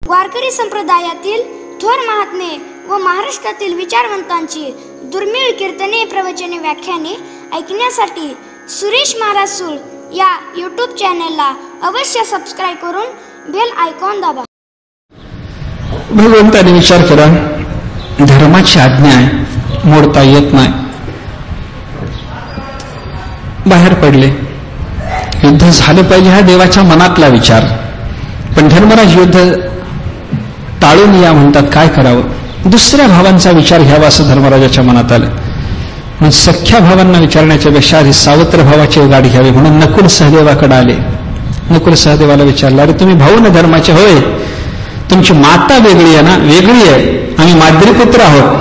वारकरी संप्रदायातील थोर महात्मे व महाराष्ट्रातील विचारवंतांची दुर्मिळ कीर्तने, प्रवचने, व्याख्याने ऐकण्यासाठी सुरेश महाराज सूळ या यूट्यूब चॅनेलला अवश्य सबस्क्राईब करून बेल आयकॉन दाबा. भगवंताने विचार केला, धर्माची आज्ञा आहे, मोडता येत नाही. बाहेर पडले. युद्ध झालं पाहिजे हा देवाच्या मनातला विचार. पण धर्मराज युद्ध टाळून या म्हणतात. काय करावं? दुसऱ्या भावांचा विचार घ्यावा असं धर्मराजाच्या मनात आलं. म्हणून सख्या भावांना विचारण्याच्या पेक्षा आधी सावत्र भावाची गाडी घ्यावी म्हणून नकुल सहदेवाकडे आले. नकुल सहदेवाला विचारलं, अरे तुम्ही भाऊ ना धर्माचे? होय. तुमची माता वेगळी आहे ना? वेगळी आहे. आम्ही माद्रीपुत्र आहोत.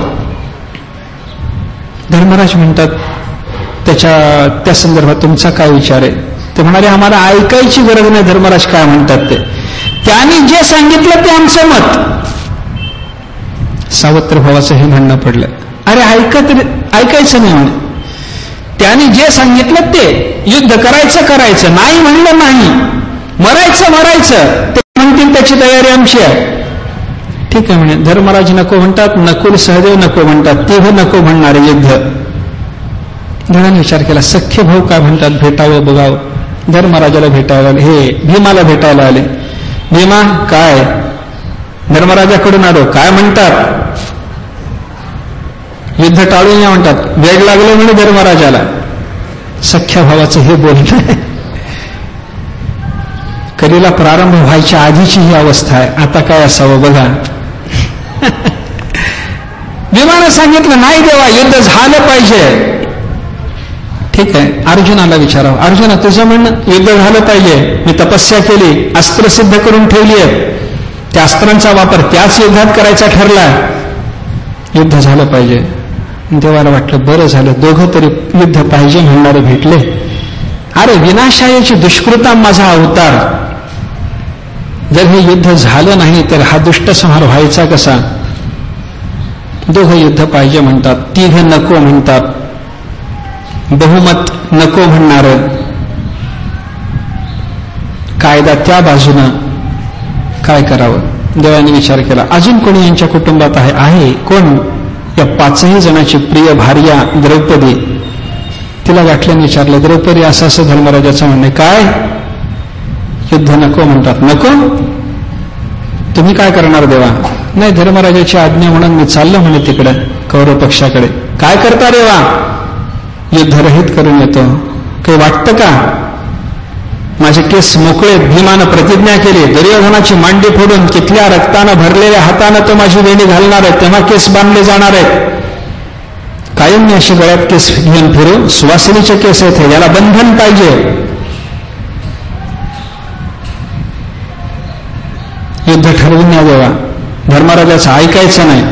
धर्मराज म्हणतात, त्या संदर्भात तुमचा काय विचार आहे? ते म्हणाले, आम्हाला ऐकायची गरज नाही धर्मराज काय म्हणतात ते. त्यांनी जे सांगितलं ते आमचं मत. सावत्र भावाचं हे म्हणणं पडलं, अरे ऐकायचं नाही म्हणे. त्यांनी जे सांगितलं ते, युद्ध करायचं, नाही म्हणलं नाही, मरायचं ते म्हणतील त्याची तयारी आमची आहे. ठीक आहे म्हणे. धर्मराज नको म्हणतात, नकुल सहदेव नको म्हणतात, तिघ नको म्हणणारे युद्ध. धनाने विचार केला, सख्य भाऊ काय म्हणतात, भेटावं बघावं. धर्मराजाला भेटायला आले, हे भीमाला भेटायला आले. भीमा काय? धर्मराजाकडून आलो, काय म्हणतात? युद्ध टाळून या म्हणतात. वेग लागले म्हणे धर्मराजाला. सख्या भावाचं हे बोलणं. कलीला प्रारंभ व्हायच्या आधीची ही अवस्था आहे. आता काय असावं बघा. भीमानं सांगितलं, नाही देवा, युद्ध झालं पाहिजे. ठीक आहे. अर्जुनाला विचारावं, अर्जुना तुझं म्हणणं? युद्ध झालं पाहिजे. मी तपस्या केली, अस्त्र सिद्ध करून ठेवली आहे. त्या अस्त्रांचा वापर त्याच युद्धात करायचा ठरला. युद्ध झालं पाहिजे. देवाला वाटलं, बरं झालं, दोघं तरी युद्ध पाहिजे म्हणणारे भेटले. अरे विनाशायाची दुष्कृता माझा अवतार. जर हे युद्ध झालं नाही तर हा दुष्टसंहार व्हायचा कसा? दोघं युद्ध पाहिजे म्हणतात, तिघ नको म्हणतात. बहुमत नको म्हणणार. कायदा त्या बाजूनं. काय करावं? देवाने विचार केला, अजून कोणी यांच्या कुटुंबात आहे? कोण? या पाचही जणांची प्रिय भार्या द्रौपदी. तिला गाठल्याने विचारलं, द्रौपदी असं धर्मराजाचं म्हणणे काय? युद्ध नको म्हणतात. नको? तुम्ही काय करणार देवा? नाही, धर्मराजाची आज्ञा म्हणून मी चाललो म्हणे तिकडे कौरव पक्षाकडे. काय करता देवा? युद्धरहित करून येतो. काही वाटतं का? माझे केस मोकळे. भीमानं प्रतिज्ञा केली, दुर्योधनाची मांडी फोडून तिथल्या रक्तानं भरलेल्या हातानं तो माझी वेणी घालणार आहे, तेव्हा केस बांधले जाणार आहेत. कायम मी असे गळ्यात केस घेऊन फिरू. सुवासिनीचे केस आहेत, याला बंधन पाहिजे. युद्ध ठरवून या देवा. धर्मराजाचं ऐकायचं नाही.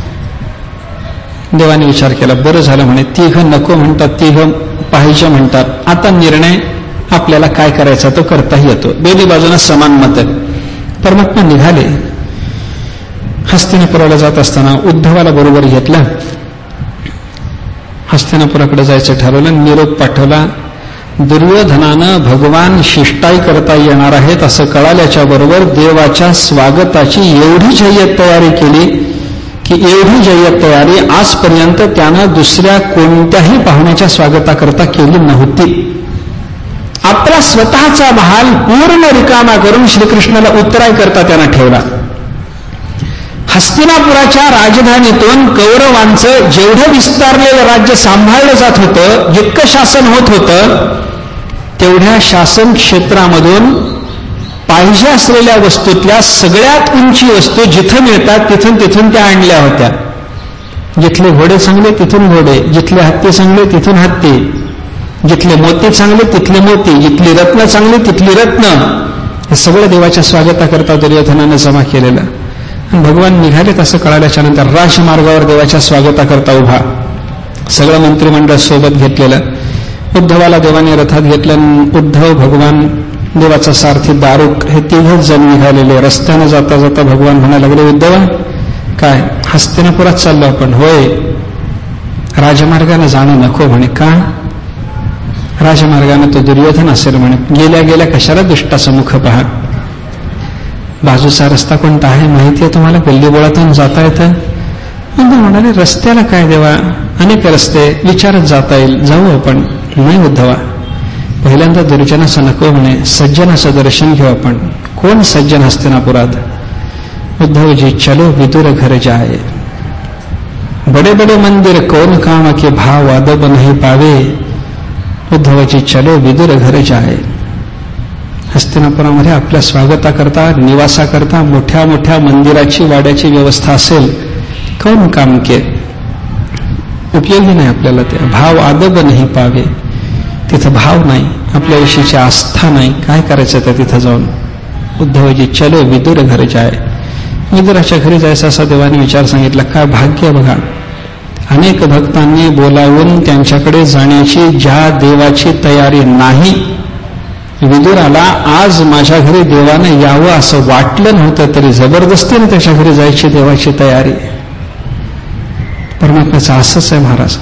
देवाने विचार केला, बरं झालं म्हणे. तिघ नको म्हणतात, तिघ पाहिजे म्हणतात. आता निर्णय आपल्याला काय करायचा तो करताही येतो. दोन्ही बाजूंना समान मत आहे. परमात्मा निघाले. हस्तिनापुराला जात असताना उद्धवाला बरोबर घेतलं. हस्तिनापुराकडे जायचं ठरवलं. निरोप पाठवला. दुर्योधनानं भगवान शिष्टाई करता येणार आहेत असं कळाल्याच्या बरोबर देवाच्या स्वागताची एवढी जय्यत तयारी केली की एवढी जय्यत तयारी आजपर्यंत त्यानं दुसऱ्या कोणत्याही पाहुण्याच्या स्वागताकरता केली नव्हती. आपला स्वतःचा महाल पूर्ण रिकामा करून श्रीकृष्णाला उत्तराय करता त्यानं ठेवला. हस्तिनापुराच्या राजधानीतून कौरवांचं जेवढं विस्तारलेलं राज्य सांभाळलं जात होतं, जितकं शासन होत होतं, तेवढ्या शासन क्षेत्रामधून पाहिजे असलेल्या वस्तूतल्या सगळ्यात उंची वस्तू जिथं मिळतात तिथून त्या आणल्या होत्या. जिथले घोडे चांगले तिथून घोडे, जिथले हत्ती चांगले तिथून हत्ती, जिथले मोती चांगले तिथले मोती, जिथली रत्न चांगली तिथली रत्न. हे सगळं देवाच्या स्वागताकरता दुर्योधनानं जमा केलेलं. भगवान निघाले तसं कळाल्याच्या नंतर राजमार्गावर देवाच्या स्वागताकरता उभा. सगळं मंत्रिमंडळ सोबत घेतलेलं. उद्धवाला देवाने रथात घेतलं. उद्धव, भगवान, देवाचा सारथी दारुक हे तिघच जण निघालेले. रस्त्यानं जाता जाता भगवान म्हणायला लागले, उद्धव काय हस्तिनापुरात चाललो आपण? होय. राजमार्गाने जाणं नको म्हणे. का? राजमार्गाने तो दुर्योधन असेल म्हणे. गेल्या गेल्या कशाला दुष्टाचं मुख पहा. बाजूचा रस्ता कोणता आहे माहिती आहे तुम्हाला? गल्लीबोळातून जाता येतं? उद्धव म्हणाले, रस्त्याला काय देवा, अनेक रस्ते, विचारत जाता येईल, जाऊ आपण. नाही उद्धवा, पहिल्यांदा दुर्जनाचं नको म्हणे, सज्जनाचं दर्शन घेऊ आपण. कोण सज्जन हस्तिनापुरात? उद्धवजी, चलो विदुर घर जाए, बड़े बड़े मंदिर कौन काम के भाव अदब नहीं पावे. उद्धवजी, चलो विदुर घर जाए. हस्तिनापुरामध्ये आपल्या स्वागताकरता, निवासाकरता मोठ्या मोठ्या मंदिराची, वाड्याची व्यवस्था असेल, कौन काम के, उपयोगी नाही आपल्याला ते. भाव अदब नाही पावे, तिथं भाव नाही, आपल्याविषयीची आस्था नाही, काय करायचं त्या तिथं जाऊन. उद्धवजी, चलो विदुर घर जाए. विदुराच्या घरी जायचा असा देवाने विचार सांगितला. काय भाग्य बघा, अनेक भक्तांनी बोलावून त्यांच्याकडे जाण्याची ज्या देवाची तयारी नाही, विदुराला आज माझ्या घरी देवानं यावं असं वाटलं नव्हतं तरी जबरदस्तीने त्याच्या घरी जायची देवाची तयारी. परमात्म्याचं असंच आहे महाराज,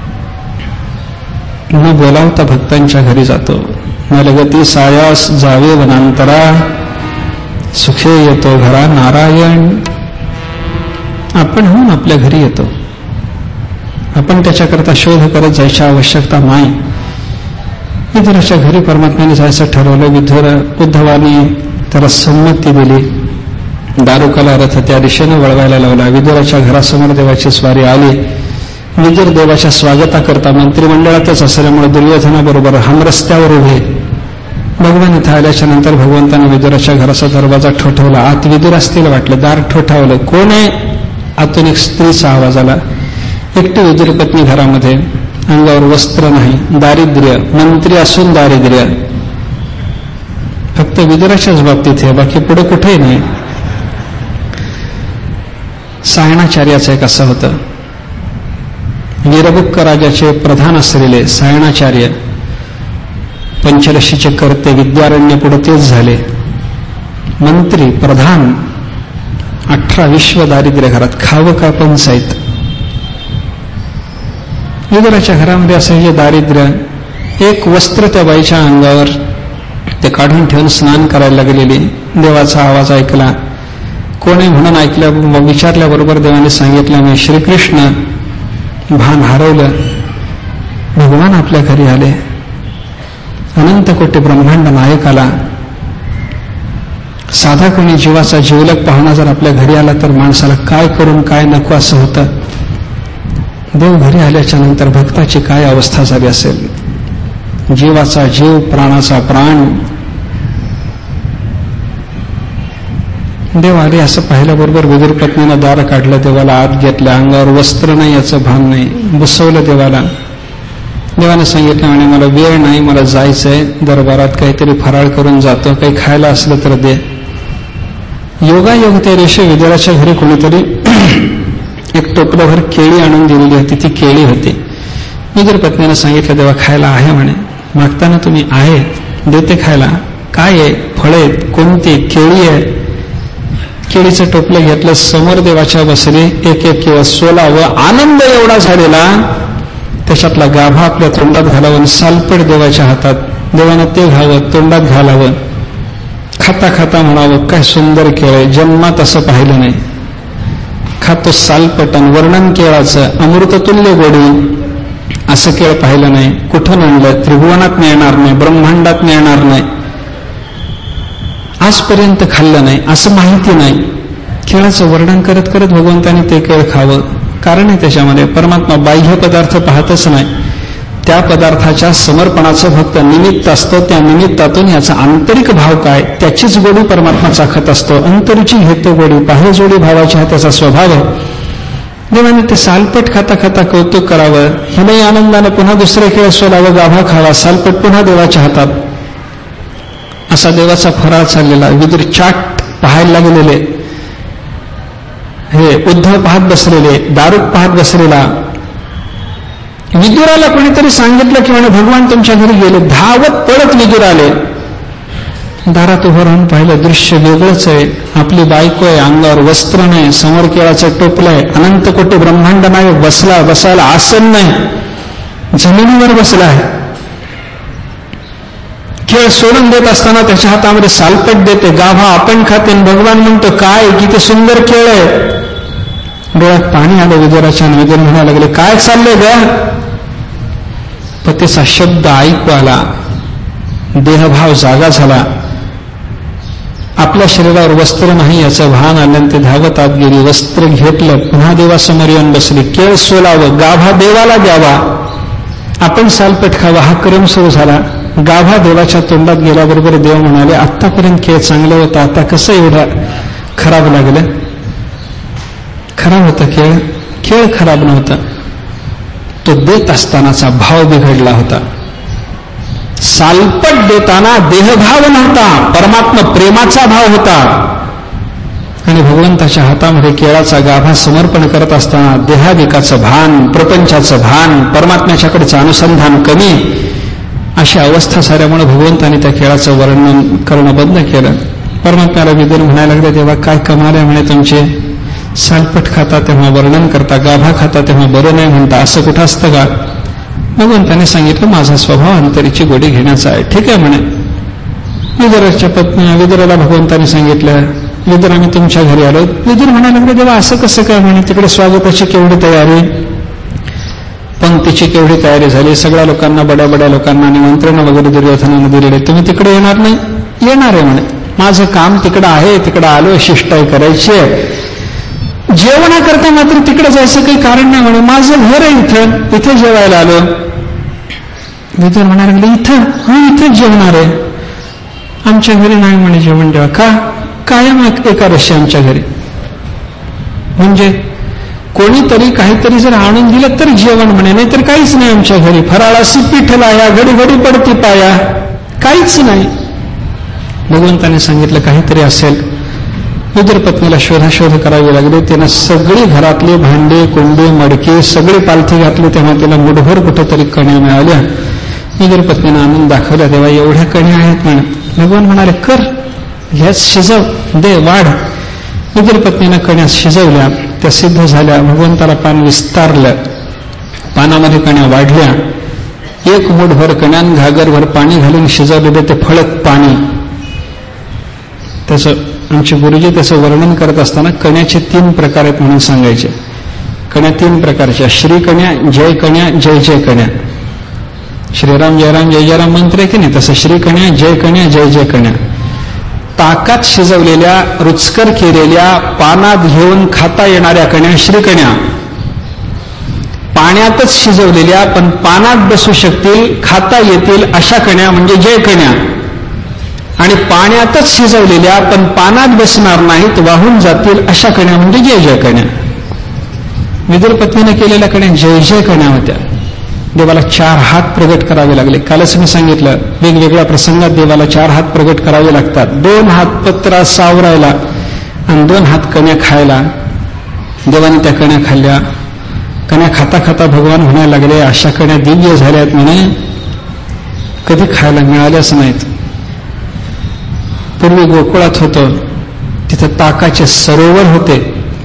न बोलावता भक्तांच्या घरी जातो. न लगती सायास जावे वनांतरा, सुखे येतो घरा नारायण. आपण होऊन आपल्या घरी येतो, आपण त्याच्याकरता शोध करत जायची आवश्यकता नाही. विदुराच्या घरी परमात्म्याने जायचं ठरवलं. उद्धवाने त्याला संमती दिली. दारुकाला रथ त्या दिशेने वळवायला लावला. विदुराच्या घरासमोर देवाची स्वारी आली. विदुर देवाच्या स्वागताकरता मंत्रिमंडळातच असल्यामुळे दुर्योधनाबरोबर हमरस्त्यावर उभे. भगवान इथं आल्याच्या नंतर भगवंताने विदुराच्या घराचा दरवाजा ठोठावला. आत विदुर असतील वाटलं, दार ठोठावलं. कोण आहे? आतून एक स्त्रीचा आवाज आला. एकटी विदुर पत्नी घरामध्ये, अंगावर वस्त्र नाही, दारिद्र्य, मंत्री असून दारिद्र्य. फक्त विदुराच्याच बाबतीत आहे, बाकी पुढे कुठेही नाही. सायणाचार्याचं एक असं होतं. वीरबुक्क राजाचे प्रधान असलेले सायणाचार्य, पंचरशीचे कर्ते, विद्यारण्य पुढे तेच झाले. मंत्री, प्रधान, 18 विश्व दारिद्र्य घरात, खावं का पंचायत. विदुराच्या घरामध्ये असं हे दारिद्र्य. एक वस्त्र त्या बाईच्या अंगावर, ते काढून ठेवून स्नान करायला गेलेली. देवाचा आवाज ऐकला. कोणी म्हणून ऐकलं, विचारल्याबरोबर देवाने सांगितलं, मी श्रीकृष्ण. भान हरवलं. भगवान आपल्या घरी आले. अनंत कोटी ब्रह्मांड नायक आला. साधा कोणी जीवाचा जिवलग पाहुणा जर आपल्या घरी आला तर माणसाला काय करून काय नको असं होतं. देव घरी आल्याच्या नंतर भक्ताची काय अवस्था झाली असेल. जीवाचा जीव, प्राणाचा प्राण. देव आले असं पाहिल्याबरोबर विदुर पत्नीनं दार काढलं. देवाला आत घेतलं. अंगावर वस्त्र नाही याचं भान नाही. बसवलं देवाला. देवाने सांगितलं, म्हणे मला वेळ नाही, मला जायचंय दरबारात, काहीतरी फराळ करून जातो, काही खायला असलं तर दे. योगायोग त्या दिवशी विदुराच्या घरी कोणीतरी एक टोपल्याभर केळी आणून दिलेली होती. ती केळी होती. विदुर पत्नीनं सांगितलं, देवा खायला आहे म्हणे. मागताना तुम्ही आहे, देते खायला. काय आहे? फळे आहेत. कोणती? केळी आहे. केळीचं टोपलं घेतलं. समोर देवाच्या बसले. एक एक किंवा 16 व आनंद एवढा झालेला, त्याच्यातला गाभा आपल्या तोंडात घालावं. सालपेट देवाच्या हातात. देवानं ते घ्यावं, तोंडात घालावं. खाता खाता म्हणावं, काय सुंदर केळ आहे, जन्मात असं पाहिलं नाही. खातो सालपटन, वर्णन केळाचं, अमृततुल्य गोडी, असं केळ पाहिलं नाही. कुठून आणलं? त्रिभुवनात मिळणार नाही, ब्रह्मांडात मिळणार नाही, आजपर्यंत खाल्लं नाही, असं माहिती नाही. केळाचं वर्णन करत करत भगवंताने ते केळ खावं. कारण आहे त्याच्यामध्ये. परमात्मा बाह्य पदार्थ पाहतच नाही, त्या पदार्थाच्या समर्पणाचं फक्त निमित्त असतं. त्या निमित्तातून याचा आंतरिक भाव काय, त्याचीच गोडी परमात्मा चाखत असतो. अंतरुची घेतो गोडी, बाह्य जोडी भावाची हा त्याचा स्वभाव आहे. देवाने ते सालपट खाता खाता कौतुक करावं. हिनही आनंदाने पुन्हा दुसरे खेळ सोडावं, गाभा खावा, सालपट पुन्हा देवाच्या हातात. असा देवाचा फराळ चाललेला. विदुर चाट पाहायला गेलेले. हे उद्धव पाहत बसलेले, दारूक पाहत बसलेला. विदुराला कोणीतरी सांगितलं की म्हणे भगवान तुमच्या घरी गेले. धावत पळत विदुर आले. दारात उभं राहून पाहिलं, दृश्य वेगळंच आहे. आपली बायको आहे, अंगावर वस्त्र नाही, समोर केळाचं टोपलं आहे, अनंत कोटी ब्रह्मांड नाही, बसायला आसन नाही, जमिनीवर बसला आहे. केळ सोडून देत असताना त्याच्या हातामध्ये सालपट देते, गाभा आपण खाते. भगवान म्हणतो काय किती सुंदर केळ आहे. डोळ्यात पाणी आलं विदुराच्या. विदुर म्हणायला लागले काय चाललंय ग. पतीचा शब्द ऐकू आला, देहभाव जागा झाला. आपल्या शरीरावर वस्त्र नाही याचं भान आलं. ते धावत आत गेली, वस्त्र घेतलं, पुन्हा देवासमोर येऊन बसली. केळ सोलावं, गाभा देवाला द्यावा, आपण सालपट खावा, हा क्रम सुरू झाला. गाभा देवाच्या तोंडात गेल्याबरोबर देव म्हणाले आतापर्यंत केळ चांगलं होतं, आता कसं एवढं खराब लागलं. खराब होतं केळ, केळ खराब नव्हतं. तो देत असतानाचा भाव बिघडला होता. सालपट देताना देहभाव नव्हता, परमात्मा प्रेमाचा भाव होता. आणि भगवंताच्या हातामध्ये केळाचा गाभा समर्पण करत असताना देहाविकाचं भान, प्रपंचाचं भान, परमात्म्याच्याकडचं अनुसंधान कमी, अशी अवस्था साऱ्यामुळे भगवंताने त्या केळाचं वर्णन करणं बंद केलं. परमात्म्याला विदुर म्हणायला लागले तेव्हा काय कमाल आहे म्हणे तुमचे. सालपट खाता तेव्हा वर्णन करता, गाभा खाता तेव्हा बरं नाही म्हणता, असं कुठं असतं का. भगवंताने सांगितलं माझा स्वभाव अंतरीची गोडी घेण्याचा आहे. ठीक आहे म्हणे. विदुराच्या पत्नी विदुराला भगवंताने सांगितलं विदुर आम्ही तुमच्या घरी आलो. विदुर म्हणायला लागले तेव्हा असं कसं काय म्हणे. तिकडे स्वागताची केवढी तयारी, पंक्तीची केवढी तयारी झाली, सगळ्या लोकांना बड्या बड्या लोकांना निमंत्रण वगैरे दुर्योधनाने दिलेले, तुम्ही तिकडे येणार नाही. येणार आहे म्हणे. माझं काम तिकडं आहे, तिकडं आलो, शिष्टाई करायची आहे. जेवणाकरता मात्र तिकडे जायचं काही कारण नाही म्हणे. माझं घर आहे इथे जेवायला आलो. विदुर म्हणायला लागले इथं, हा इथेच जेवणार आहे. आमच्या घरी नाही म्हणे जेवण द्यावा. का. कायम एकादशी आमच्या घरी. म्हणजे कोणीतरी काहीतरी जर आणून दिलं तर जेवण म्हणे, नाही तर काहीच नाही आमच्या घरी. फराळाशी पीठ लाया, घडी घडी पडती पाया, काहीच नाही. भगवंताने सांगितलं काहीतरी असेल. विदुर पत्नीला शोधाशोध करावी लागली. त्यानं सगळी घरातली भांडे कोंडे मडके सगळी पालथी घातली. तेव्हा तिला मुठभर कुठेतरी कण्या मिळाल्या. विदुर पत्नीनं आणून दाखवल्या. तेव्हा एवढ्या कण्या आहेत म्हणे. भगवान म्हणाले कर, ह्याच शिजव, दे, वाढ. विदुर पत्नीनं कण्या शिजवल्या, त्या सिद्ध झाल्या. भगवंताला पान विस्तारलं, पानामध्ये कण्या वाढल्या. एक मूठभर कण्यान घागरभर पाणी घालून शिजवलेले ते फळक पाणी. त्याचं आमचे गुरुजी त्याचं वर्णन करत असताना कण्याचे 3 प्रकार आहेत म्हणून सांगायचे. कण्या 3 प्रकारच्या, श्रीकण्या, जय कण्या, जय जय कण्या. श्रीराम जयराम जय जयराम मंत्र आहे की नाही, तसं श्रीकण्या, जय कण्या, जय जय कण्या. ताकात शिजवलेल्या, रुचकर केलेल्या, पानात घेऊन खाता येणाऱ्या कण्या श्रीकण्या. पाण्यातच शिजवलेल्या पण पानात बसू शकतील, खाता येतील अशा कण्या म्हणजे जय कण्या. आणि पाण्यातच शिजवलेल्या पण पानात बसणार नाहीत, वाहून जातील अशा कण्या म्हणजे जय जय कण्या. विदुर पत्नीने केलेल्या कण्या जय जय कण्या होत्या. देवाला 4 हात प्रगट करावे लागले. कालच मी सांगितलं वेगवेगळ्या प्रसंगात देवाला 4 हात प्रगट करावे लागतात. 2 हात पत्रा सावरायला आणि 2 हात कण्या खायला. देवाने त्या कण्या खाल्ल्या. कण्या खाता खाता भगवान म्हणायला लागले अशा कण्या दिव्य झाल्यात म्हणे, कधी खायला मिळाल्याच नाहीत. पूर्वी गोकुळात होतं, तिथं ताकाचे सरोवर होते.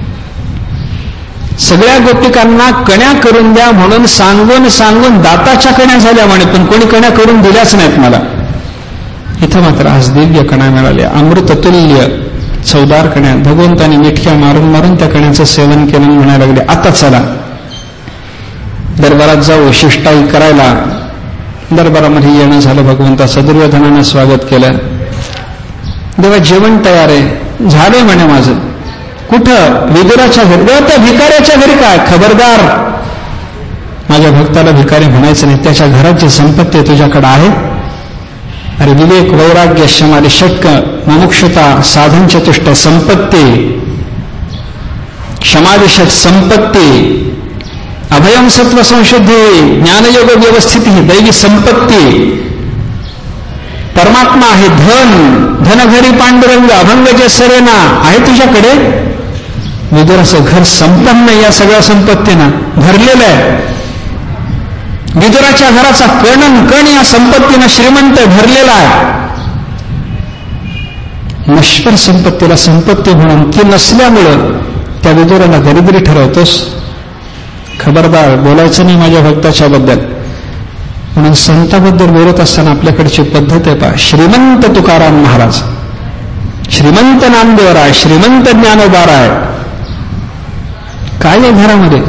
सगळ्या गोपिकांना कण्या करून द्या म्हणून सांगून सांगून दाताच्या कण्या झाल्या म्हणे, पण कोणी कण्या करून दिल्याच नाहीत मला. इथं मात्र आज दिव्य कण्या मिळाल्या, अमृततुल्य चवदार कण्या. भगवंताने मिठक्या मारून मारून त्या कण्याचं सेवन केलं. म्हणायला लागले आता चला दरबारात जाऊ शिष्टाई करायला. दरबारामध्ये येणं झालं. भगवंताचं दुर्योधनानं स्वागत केलं. देवा जेवण तयार आहे. झाले म्हणे माझं. कुठं. विदुराच्या घरी. देवा त्या भिकाऱ्याच्या घरी काय. खबरदार, माझ्या भक्ताला भिकारी म्हणायचं नाही. त्याच्या घराची संपत्ती तुझ्याकडे आहे. अरे विवेक वैराग्य शमाधी षटक मुमुक्षुता साधन चतुष्ट संपत्ती, क्षमादिषट संपत्ती, अभयम सत्व संशुद्धी, ज्ञानयोग व्यवस्थिती, दैवी संपत्ती, परमात्मा आहे. धन घरी पांडुरंग अभंग जे सरेना आहे तुझ्याकडे. विदुराचं घर संपन्न या सगळ्या संपत्तीनं भरलेलं आहे. विदुराच्या घराचा कण या संपत्तीनं श्रीमंत भरलेला आहे. नश्वर संपत्तीला संपत्ती म्हणून ती नसल्यामुळं त्या विदुराला दरिद्री ठरवतोस. खबरदार, बोलायचं नाही माझ्या भक्ताच्या बद्दल. म्हणून संताबद्दल बोलत असताना आपल्याकडची पद्धत आहे पहा. श्रीमंत तुकाराम महाराज, श्रीमंत नामदेवराय, श्रीमंत ज्ञानोबाराय, काय आहे घरामध्ये?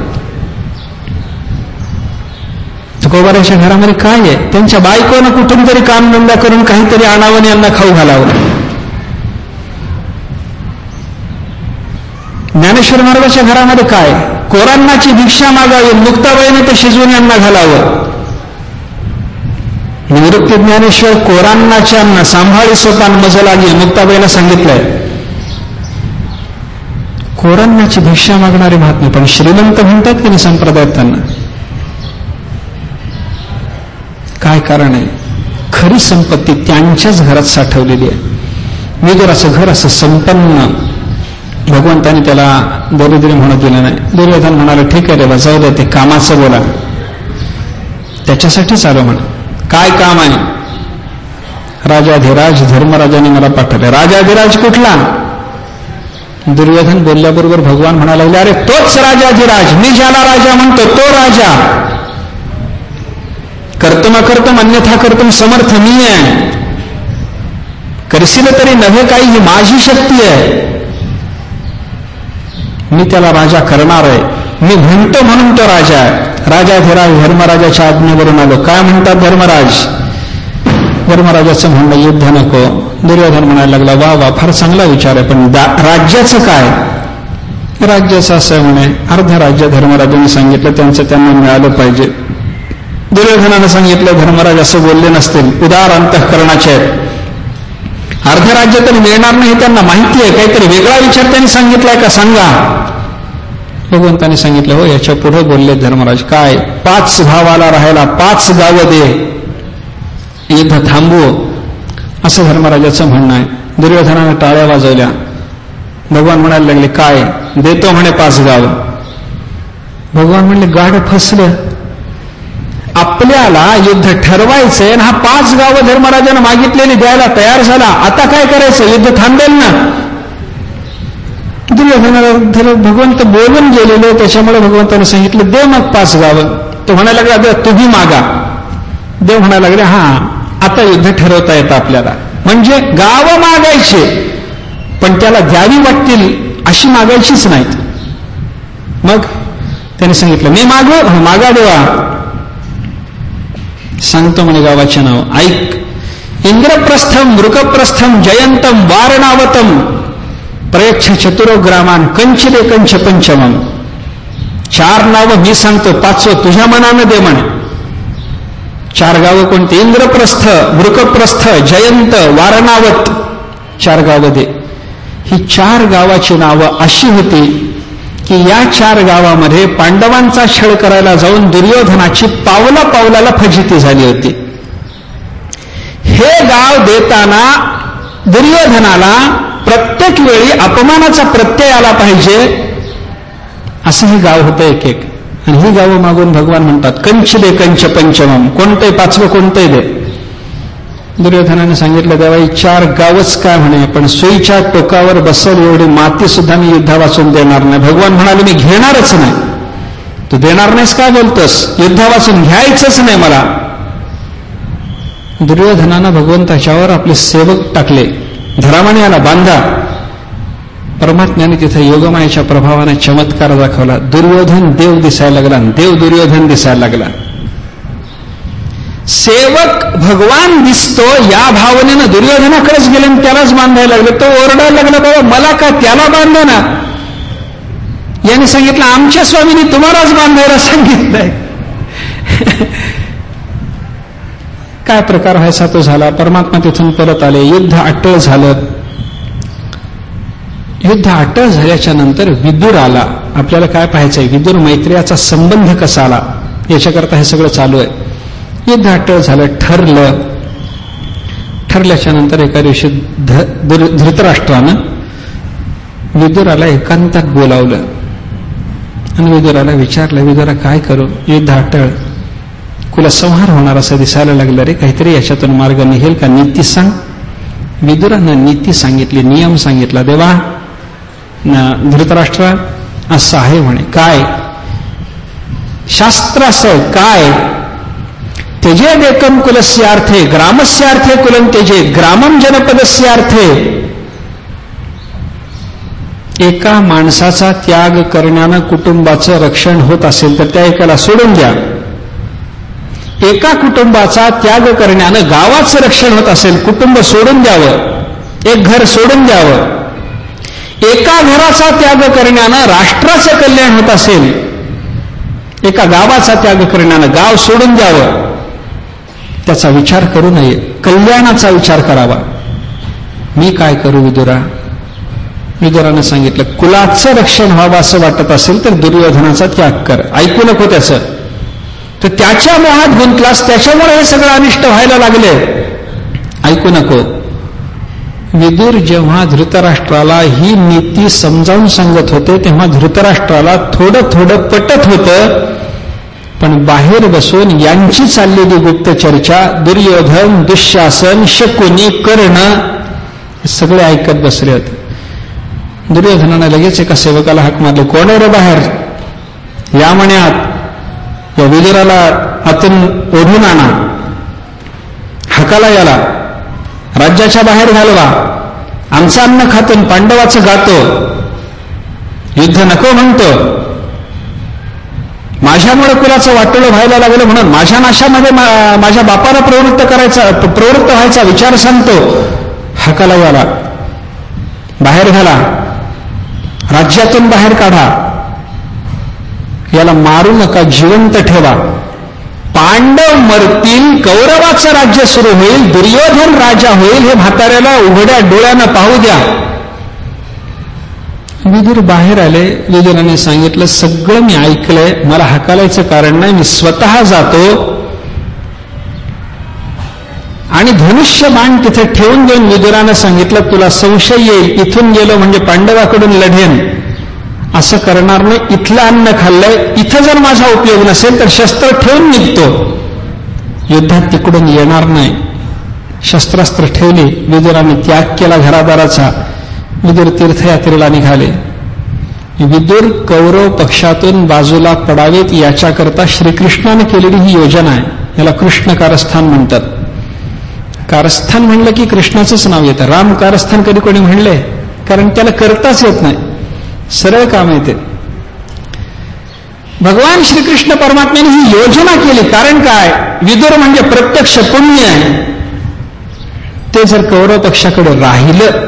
तुकोबाराच्या घरामध्ये काय आहे? त्यांच्या बायकोनं कुठून तरी कामधंदा करून काहीतरी आणावं, यांना खाऊ घालावं. ज्ञानेश्वर महाराजांच्या घरामध्ये काय? कोरांनाची भिक्षा मागावी, मुक्ताबाईने ते शिजवून यांना घालावं. निवृत्ती ज्ञानेश्वर कोरांनाच्या सांभाळी सोपान मज लागी, मुक्ताबाईनं सांगितलंय. कोरांनाची भिक्षा मागणारे महात्मे पण श्रीमंत म्हणतात की नाही संप्रदायात त्यांना? काय कारण आहे? खरी संपत्ती त्यांच्याच घरात साठवलेली आहे. विदुराचं घर असं संपन्न, भगवंताने त्याला दरिद्री म्हणू दिलं नाही. दुर्योधन म्हणाला ठीक आहे रे बा, जाऊ दे, ते कामाचं बोला, त्याच्यासाठीच आलो म्हणा. काय काम आहे? राजाधिराज धर्मराजाने मला पाठवले. राजाधिराज कुठला? दुर्योधन बोलल्याबरोबर भगवान म्हणायला लागले, अरे तोच राजाधिराज, मी ज्याला राजा म्हणतो तो राजा. कर्तुम अकर्तुम अन्यथा कर्तुम समर्थ मी आहे. करशील तरी नव्हे काही, ही माझी शक्ती आहे. मी त्याला राजा करणार आहे. मी म्हणतो म्हणून तो राजा आहे. राजाधिराज धर्मराजाच्या आज्ञेवरून आलो. काय म्हणतात धर्मराज? धर्मराजाचं म्हणणं युद्ध नको. दुर्योधन म्हणायला लागला, वा वा, फार चांगला विचार आहे, पण राज्याचं काय? राज्याचं असं आहे म्हणे, अर्ध राज्य धर्मराजांनी सांगितलं त्यांचं त्यांना मिळालं पाहिजे. दुर्योधनानं सांगितलं धर्मराज असं बोलले नसतील, उदार अंतःकरणाचे आहेत. अर्ध राज्य तरी मिळणार नाही, त्यांना माहिती आहे. काहीतरी वेगळा विचार त्यांनी सांगितलाय का सांगा. भगवंताने सांगितलं, हो याच्या पुढे बोलले धर्मराज. काय? 5 भावाला राहायला 5 गावं दे, युद्ध थांबवू, असं धर्मराजाचं म्हणणं आहे. दुर्योधनाने टाळ्या वाजवल्या. भगवान म्हणायला लागले, काय? देतो म्हणे 5 गाव. भगवान म्हणले, गाढ फसलं. आपल्याला युद्ध ठरवायचंय आणि हा 5 गावं धर्मराजानं मागितलेली द्यायला तयार झाला. आता काय करायचं? युद्ध थांबेल ना. दुर्योधनाला भगवंत बोलून गेलेले, त्याच्यामुळे भगवंताने सांगितलं, दे मग 5 गावं. तो म्हणायला लागला, तुम्ही मागा. देव म्हणायला लागले, हा आता युद्ध ठरवता येतं आपल्याला. म्हणजे गावं मागायचे, पण त्याला द्यावी वाटतील अशी मागायचीच नाहीत. मग त्याने सांगितलं, मी मागू? मागा देवा. सांगतो म्हणे गावाचे नाव, ऐक. इंद्रप्रस्थम, मृगप्रस्थम, जयंतम, वारणावतम, प्रयच्छ चतुरोग्रामान, कंचिले कंच पंचमम. 4 नावं मी सांगतो, 5वं तुझ्या मनानं दे म्हणे. 4 गावं कोणती? इंद्रप्रस्थ, मृगप्रस्थ, जयंत, वारणावत, 4 गावं दे. ही 4 गावाची नावं अशी होती की या 4 गावामध्ये पांडवांचा छळ करायला जाऊन दुर्योधनाची पावला पावलाला फजिती झाली होती. हे गाव देताना दुर्योधनाला प्रत्येक वेळी अपमानाचा प्रत्यय आला पाहिजे, असं हे गाव होतं एक एक. आणि ही गावं मागून भगवान म्हणतात, कंच दे कंच पंचमम. कोणतंही 5वं कोणतंही दे. दुर्योधनाने सांगितलं, देवा 4 गावच काय म्हणे, पण सुईच्या टोकावर बसल एवढी माती सुद्धा मी युद्धा वाचून देणार नाही. भगवान म्हणाले, मी घेणारच नाही. तू देणार नाहीस काय बोलतोस? युद्धा वाचून घ्यायचंच नाही मला. दुर्योधनानं भगवंताच्यावर आपले सेवक टाकले, धरामाने आला, बांधा. परमात्म्याने तिथे योगमायेच्या प्रभावाने चमत्कार दाखवला. दुर्योधन देव दिसायला लागला, देव दुर्योधन दिसायला लागला. सेवक भगवान दिसतो या भावनेनं दुर्योधनाकडेच गेले आणि त्यालाच बांधायला लागले. तो ओरडायला लागला, बाबा मला का त्याला बांधा ना. याने सांगितलं, आमच्या स्वामींनी तुम्हालाच बांधायला सांगितलंय. काय प्रकार व्हायचा तो झाला. परमात्मा तिथून परत आले. युद्ध अटळ झालं. युद्ध अटळ झाल्याच्या नंतर विदुर आला. आपल्याला काय पाहायचंय, विदुर मैत्रेयाचा संबंध कसा आला याच्याकरता हे सगळं चालू आहे. युद्ध अटळ झालं, ठरलं. ठरल्याच्या नंतर एका दिवशी धृतराष्ट्रानं विदुराला एकांतात बोलावलं आणि विदुराला विचारलं, विदुरा काय करू? युद्ध अटळ, कुलसंहार होणार असं दिसायला लागलं रे, काहीतरी याच्यातून मार्ग निघेल का? नीती सांग. विदुरानं नीती सांगितली, नियम सांगितला. देवा धृतराष्ट्र असं आहे म्हणे. काय? शास्त्र असं काय? त्यजेदेकं कुलस्यार्थे ग्रामस्यार्थे कुलं त्यजेत ग्रामं जनपदस्यार्थे. एका माणसाचा त्याग करण्यानं कुटुंबाचं रक्षण होत असेल तर त्या एकाला सोडून द्या. एका कुटुंबाचा त्याग करण्यानं गावाचं रक्षण होत असेल, कुटुंब सोडून द्यावं, एक घर सोडून द्यावं. एका घराचा त्याग करण्यानं राष्ट्राचं कल्याण होत असेल, एका गावाचा त्याग करण्यानं गाव सोडून द्यावं. त्याचा विचार करू नये, कल्याणाचा विचार करावा. मी काय करू विदुरा? विदुरानं सांगितलं, कुलाचं रक्षण व्हावं असं वाटत असेल तर दुर्योधनाचा त्याग कर. ऐकू नको त्याचं. तर त्याच्या मोहात गुंतलास, त्याच्यामुळे हे सगळं अनिष्ट व्हायला लागले. ऐकू नको. विदुर जेव्हा धृतराष्ट्राला ही नीती समजावून सांगत होते तेव्हा धृतराष्ट्राला थोडं थोडं पटत होतं, पण बाहेर बसून यांची चाललेली गुप्त चर्चा दुर्योधन, दुःशासन, शकुनी, कर्ण सगळे ऐकत बसले होते. दुर्योधनाने लगेच एका सेवकाला हाक मारली, कोण आहे रे बाहेर? या म्हण्यात या विदुराला आतून ओढून आणा, हाकाला याला राज्याच्या बाहेर घालवा. आमचं अन्न खातून पांडवाचं गातो, युद्ध नको म्हणतो, माझ्यामुळे कुलाचं वाटोळं व्हायला लागलं म्हणून माझ्या नाशामध्ये माझ्या बापाला प्रवृत्त व्हायचा विचार सांगतो. हाकाला याला बाहेर घाला, राज्यातून बाहेर काढा, याला मारू नका, जिवंत ठेवा. पांडव मरतील, कौरवाचं राज्य सुरू होईल, दुर्योधन राजा होईल, हे म्हाताऱ्याला उघड्या डोळ्यानं पाहू द्या. विदुर बाहेर आले. विदुराने सांगितलं, सगळं मी ऐकलंय, मला हाकालायचं कारण नाही, मी स्वतः जातो आणि धनुष्य बाण तिथे ठेवून देऊन विदुरानं सांगितलं, तुला संशय येईल, इथून गेलो म्हणजे पांडवाकडून लढेन, असं करणार नाही. इथलं अन्न खाल्लंय, इथं जर माझा उपयोग नसेल तर शस्त्र ठेवून निघतो, युद्धात तिकडून येणार नाही. शस्त्रास्त्र ठेवली. विदुराने त्याग केला घरादाराचा. विदुर तीर्थयात्रेला निघाले. विदुर कौरव पक्षातून बाजूला पडावेत याच्याकरता श्रीकृष्णाने केलेली ही योजना आहे. याला कृष्ण कारस्थान म्हणतात. कारस्थान म्हणलं की कृष्णाचंच नाव येतं. राम कारस्थान कधी कोणी म्हणले? कारण त्याला करताच येत नाही, सरळ काम येते. भगवान श्रीकृष्ण परमात्म्याने ही योजना केली. कारण काय? विदुर म्हणजे प्रत्यक्ष पुण्य आहे. ते जर कौरव पक्षाकडे राहिलं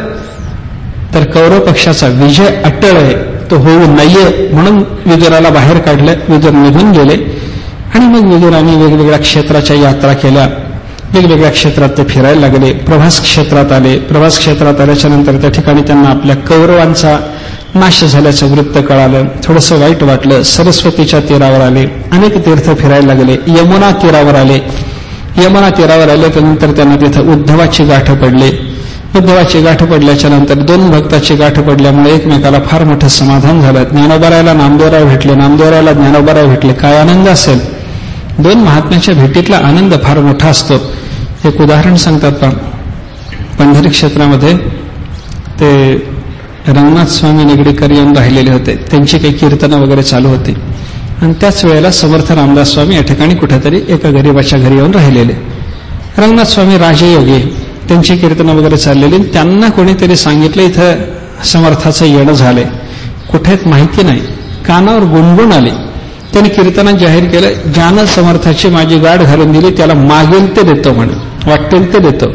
तर कौरव पक्षाचा विजय अटळ आहे, तो होऊ नये म्हणून विदुराला बाहेर काढलं. विदुर निघून गेले आणि मग विदुराने वेगवेगळ्या क्षेत्राच्या यात्रा केल्या. वेगवेगळ्या क्षेत्रात ते फिरायला लागले. प्रभास क्षेत्रात आले. प्रभास क्षेत्रात आल्याच्या नंतर त्या ठिकाणी त्यांना आपल्या कौरवांचा नाश झाल्याचं वृत्त कळालं. थोडंसं वाईट वाटलं. सरस्वतीच्या तीरावर आले. अनेक तीर्थ फिरायला लागले. यमुना तीरावर आले. यमुना तीरावर आल्यानंतर त्यांना तिथं उद्धवाची गाठ पडली. उद्धवाची गाठ पडल्याच्या नंतर दोन भक्ताची गाठ पडल्यामुळे एकमेकाला फार मोठं समाधान झालं. ज्ञानोबारायला नामदेवराव भेटले, नामदेवरायला ज्ञानोबाराव भेटले. काय आनंद असेल! दोन महात्म्याच्या भेटीतला आनंद फार मोठा असतो. एक उदाहरण सांगतात पहा. पंढरी क्षेत्रामध्ये ते रंगनाथ स्वामी निगडीकर येऊन राहिलेले होते. त्यांची काही कीर्तनं वगैरे चालू होती आणि त्याच वेळेला समर्थ रामदास स्वामी या ठिकाणी कुठेतरी एका गरीबाच्या घरी येऊन राहिलेले. रंगनाथ स्वामी राजयोगी, त्यांची कीर्तनं वगैरे चाललेली. त्यांना कोणीतरी सांगितलं इथं समर्थाचं येणं झालंय. कुठेच माहिती नाही, कानावर गुणगुण आली. त्यांनी कीर्तनात जाहीर केलं, ज्यानं समर्थाची माझी गाठ घालून दिली त्याला मागेल ते देतो म्हणे, वाटेल ते देतो,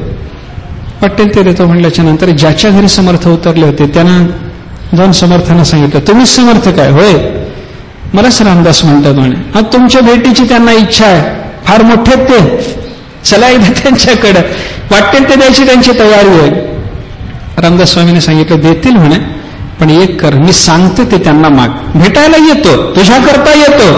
वाटेल ते देतो म्हणल्याच्या नंतर ज्याच्या घरी समर्थ उतरले होते त्यानं जाऊन समर्थांना सांगितलं, तुम्हीच समर्थ काय? होय, मलाच रामदास म्हणतात म्हणे. हा, तुमच्या भेटीची त्यांना इच्छा आहे, फार मोठे ते, चला एकदा त्यांच्याकडं, वाटेल ते द्यायची त्यांची तयारी आहे. रामदास स्वामीने सांगितलं, देतील म्हणे, पण एक कर, मी सांगते ते त्यांना माग. भेटायला येतो, तुझ्याकरता येतो,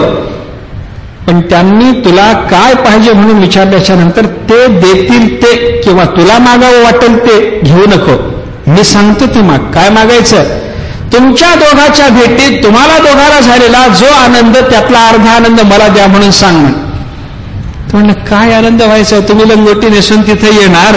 पण त्यांनी तुला काय पाहिजे म्हणून विचारल्याच्या नंतर ते देतील ते, किंवा तुला मागावं वाटेल ते घेऊ नको. मी सांगतो ते माग. काय मागायचं? तुमच्या दोघाच्या भेटीत तुम्हाला दोघाला झालेला जो आनंद त्यातला अर्धा आनंद मला द्या म्हणून सांग म्हण. तो म्हणलं, काय आनंद व्हायचा? तुम्ही लंगोटी नेसून तिथे येणार,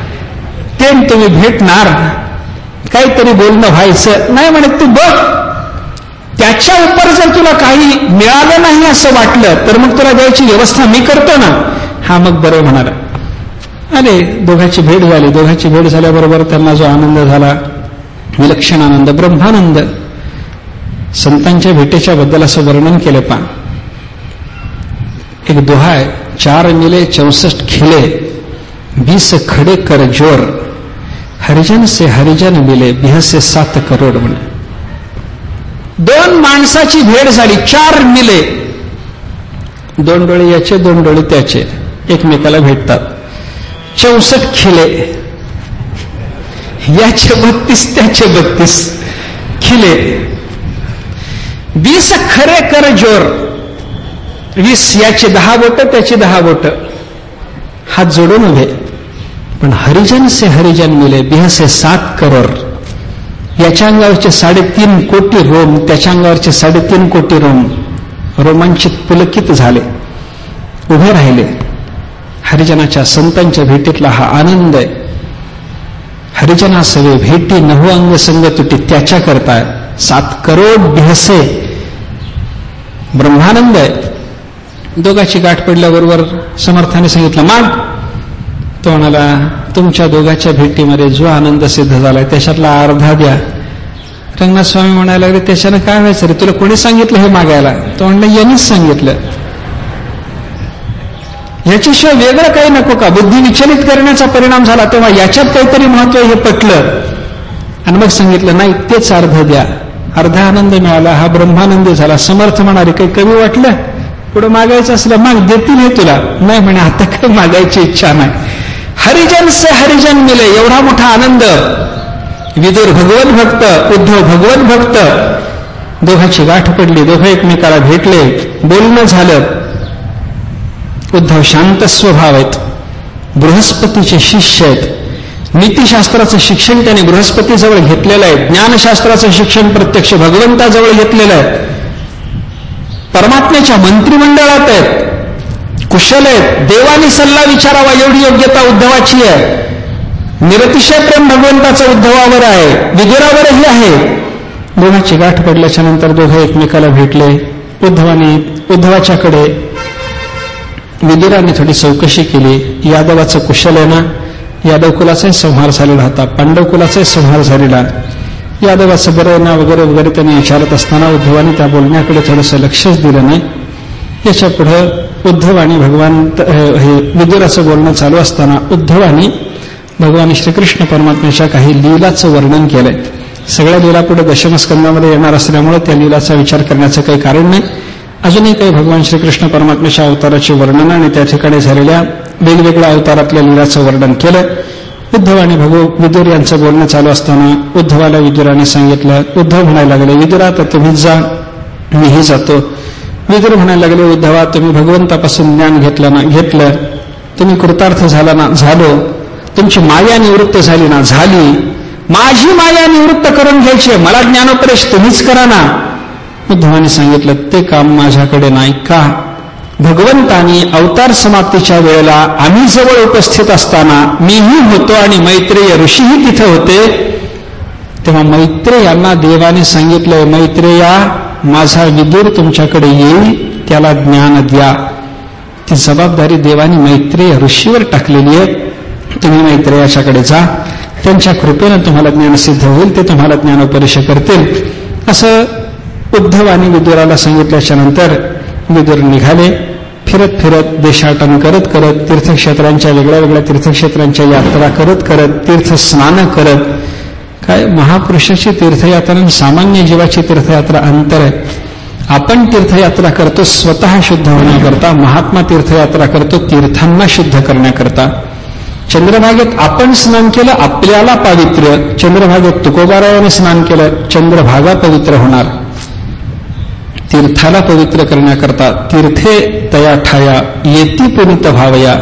ते तुम्ही भेटणार, काहीतरी बोलणं व्हायचं नाही म्हणे. तू बघ, त्याच्या उपर जर तुला काही मिळालं नाही असं वाटलं तर मग तुला द्यायची व्यवस्था मी करतो ना. हा मग बरं म्हणाला. अरे दोघांची भेट झाली. दोघांची भेट झाल्याबरोबर त्यांना जो आनंद झाला, विलक्षण आनंद, ब्रह्मानंद. संतांच्या भेटीच्या बद्दल असं वर्णन केलं. पा एक दोहा आहे, 4 मिले 64 खिले 20 खडे कर जोर, हरिजन से हरिजन मिले 7 करोड. म्हणे 2 माणसाची भेट झाली, 4 मिले, 2 डोळे याचे 2 डोळे त्याचे एकमेकाला भेटतात. 64 खिले, याचे 32 त्याचे 32 खिले. 20 खरे कर जोर, 20 याचे 10 बोट त्याची 10 बोट, हात जोडून उभे. पण हरिजन से हरिजन मिले 7 करोड. याच्या अंगावरचे 3.5 कोटी रोम, त्याच्या अंगावरचे 3.5 कोटी रोम रोमांचित पुलकित झाले, उभे राहिले. हरिजनाच्या संतांच्या भेटीतला हा आनंद आहे. हरिजना सवे भेटी नहु अंग संग तुटी, त्याच्या करताय 7 करोड बिहसे. ब्रह्मानंद आहे. दोघांची गाठ पडल्याबरोबर समर्थाने सांगितलं, मान. तो म्हणाला, तुमच्या दोघांच्या भेटीमध्ये जो आनंद सिद्ध झालाय त्याच्यातला अर्धा द्या. रंगनाथ स्वामी म्हणायला लागले, त्याच्यानं काय व्हायचं रे, तुला कोणी सांगितलं हे मागायला? तो म्हणलं, यांनीच सांगितलं. याच्याशिवाय वेगळं काही नको का? बुद्धी विचलित करण्याचा परिणाम झाला तेव्हा याच्यात काहीतरी महत्व हे पटलं आणि मग सांगितलं, नाही तेच अर्ध द्या. अर्धा आनंद मिळाला, हा ब्रह्मानंद झाला. समर्थ म्हणाले, काही कमी वाटलं? पुढे मागायचं असलं माग, देतील हे तुला. नाही म्हणे, आता काही मागायची इच्छा नाही. हरिजन से हरिजन मिले, एवढा मोठा आनंद. विदुर भगवत भक्त, उद्धव भगवत भक्त. दोघांची गाठ पडली, दोघं एकमेकाला भेटले, बोलणं झालं. उद्धव शांत स्वभाव आहेत, बृहस्पतीचे शिष्य आहेत. नीतिशास्त्राचं शिक्षण त्यांनी बृहस्पतीजवळ घेतलेलं आहे. ज्ञानशास्त्राचं शिक्षण प्रत्यक्ष भगवंताजवळ घेतलेलं आहे. परमात्म्याच्या मंत्रिमंडळात आहेत, कुशल आहेत. देवानी सल्ला विचारावा एवढी योग्यता उद्धवाची आहे. निरतिशय प्रेम भगवंताचं उद्धवावर आहे, विदुरावरही आहे. दोघांची गाठ पडल्याच्या नंतर दोघं एकमेकाला भेटले. उद्धवाच्याकडे विदुराने थोडी चौकशी केली. यादवाचं कुशल आहे ना, यादव कुलाचाही संहार झालेला होता, पांडव कुलाचाही संहार झालेला. यादवाचं बरं आहे ना वगैरे वगैरे त्यांनी विचारत असताना उद्धवाने त्या बोलण्याकडे थोडंसं लक्षच दिलं नाही. याच्या पुढं उद्धव आणि हे विदुराचं बोलणं चालू असताना उद्धवाने भगवान श्रीकृष्ण परमात्म्याच्या काही लीलाचं वर्णन केलंय. सगळ्या लीला पुढे दशमस्कंदामध्ये येणार असल्यामुळे त्या लीलाचा विचार करण्याचं काही कारण नाही. अजूनही काही भगवान श्रीकृष्ण परमात्म्याच्या अवताराचे वर्णन आणि त्या ठिकाणी झालेल्या वेगवेगळ्या अवतारातल्या लीलाचं वर्णन केलं. उद्धव आणि विदुर यांचं बोलणं चालू असताना उद्धवाला विदुराने सांगितलं. उद्धव म्हणायला लागले, विदुरा तर तुम्हीच जा, मीही जातो. विदुर म्हणायला लागले, उद्धवा तुम्ही भगवंतापासून ज्ञान घेतलं, तुम्ही कृतार्थ झाला ना, झालो. तुमची माया निवृत्त झाली ना, झाली. माझी माया निवृत्त करून घ्यायची, मला ज्ञानोपदेश तुम्हीच करा ना. उद्धवाने सांगितलं, ते काम माझ्याकडे नाही. का? भगवंतानी अवतार समाप्तीच्या वेळेला आम्ही जवळ उपस्थित असताना मीही होतो आणि मैत्रेय ऋषीही तिथे होते. तेव्हा मैत्रेयांना देवाने सांगितलंय, मैत्रेया माझा विदुर तुमच्याकडे येईल, त्याला ज्ञान द्या. ती जबाबदारी देवाने मैत्रेय ऋषीवर टाकलेली आहे. तुम्ही मैत्रेयाच्याकडे जा, त्यांच्या कृपेनं तुम्हाला ज्ञान सिद्ध होईल, ते तुम्हाला ज्ञानोपदेश करतील. असं उद्धव आणि विदुराला सांगितल्याच्या नंतर विदुर निघाले. फिरत फिरत देशाटन करत करत तीर्थक्षेत्रांच्या वेगळ्या वेगळ्या तीर्थक्षेत्रांच्या यात्रा करत करत तीर्थस्नान करत. काय महापुरुषाची तीर्थयात्रा आणि सामान्य जीवाची तीर्थयात्रा अंतर आहे. आपण तीर्थयात्रा करतो स्वतः शुद्ध होण्याकरता, महात्मा तीर्थयात्रा करतो तीर्थांना शुद्ध करण्याकरता. चंद्रभागेत आपण स्नान केलं, आपल्याला पावित्र्य. चंद्रभागेत तुकोबारायाने स्नान केलं, चंद्रभागा पवित्र होणार. तीर्थाला पवित्र करण्याकरता तीर्थे तया ठाया येती पुनित भावया,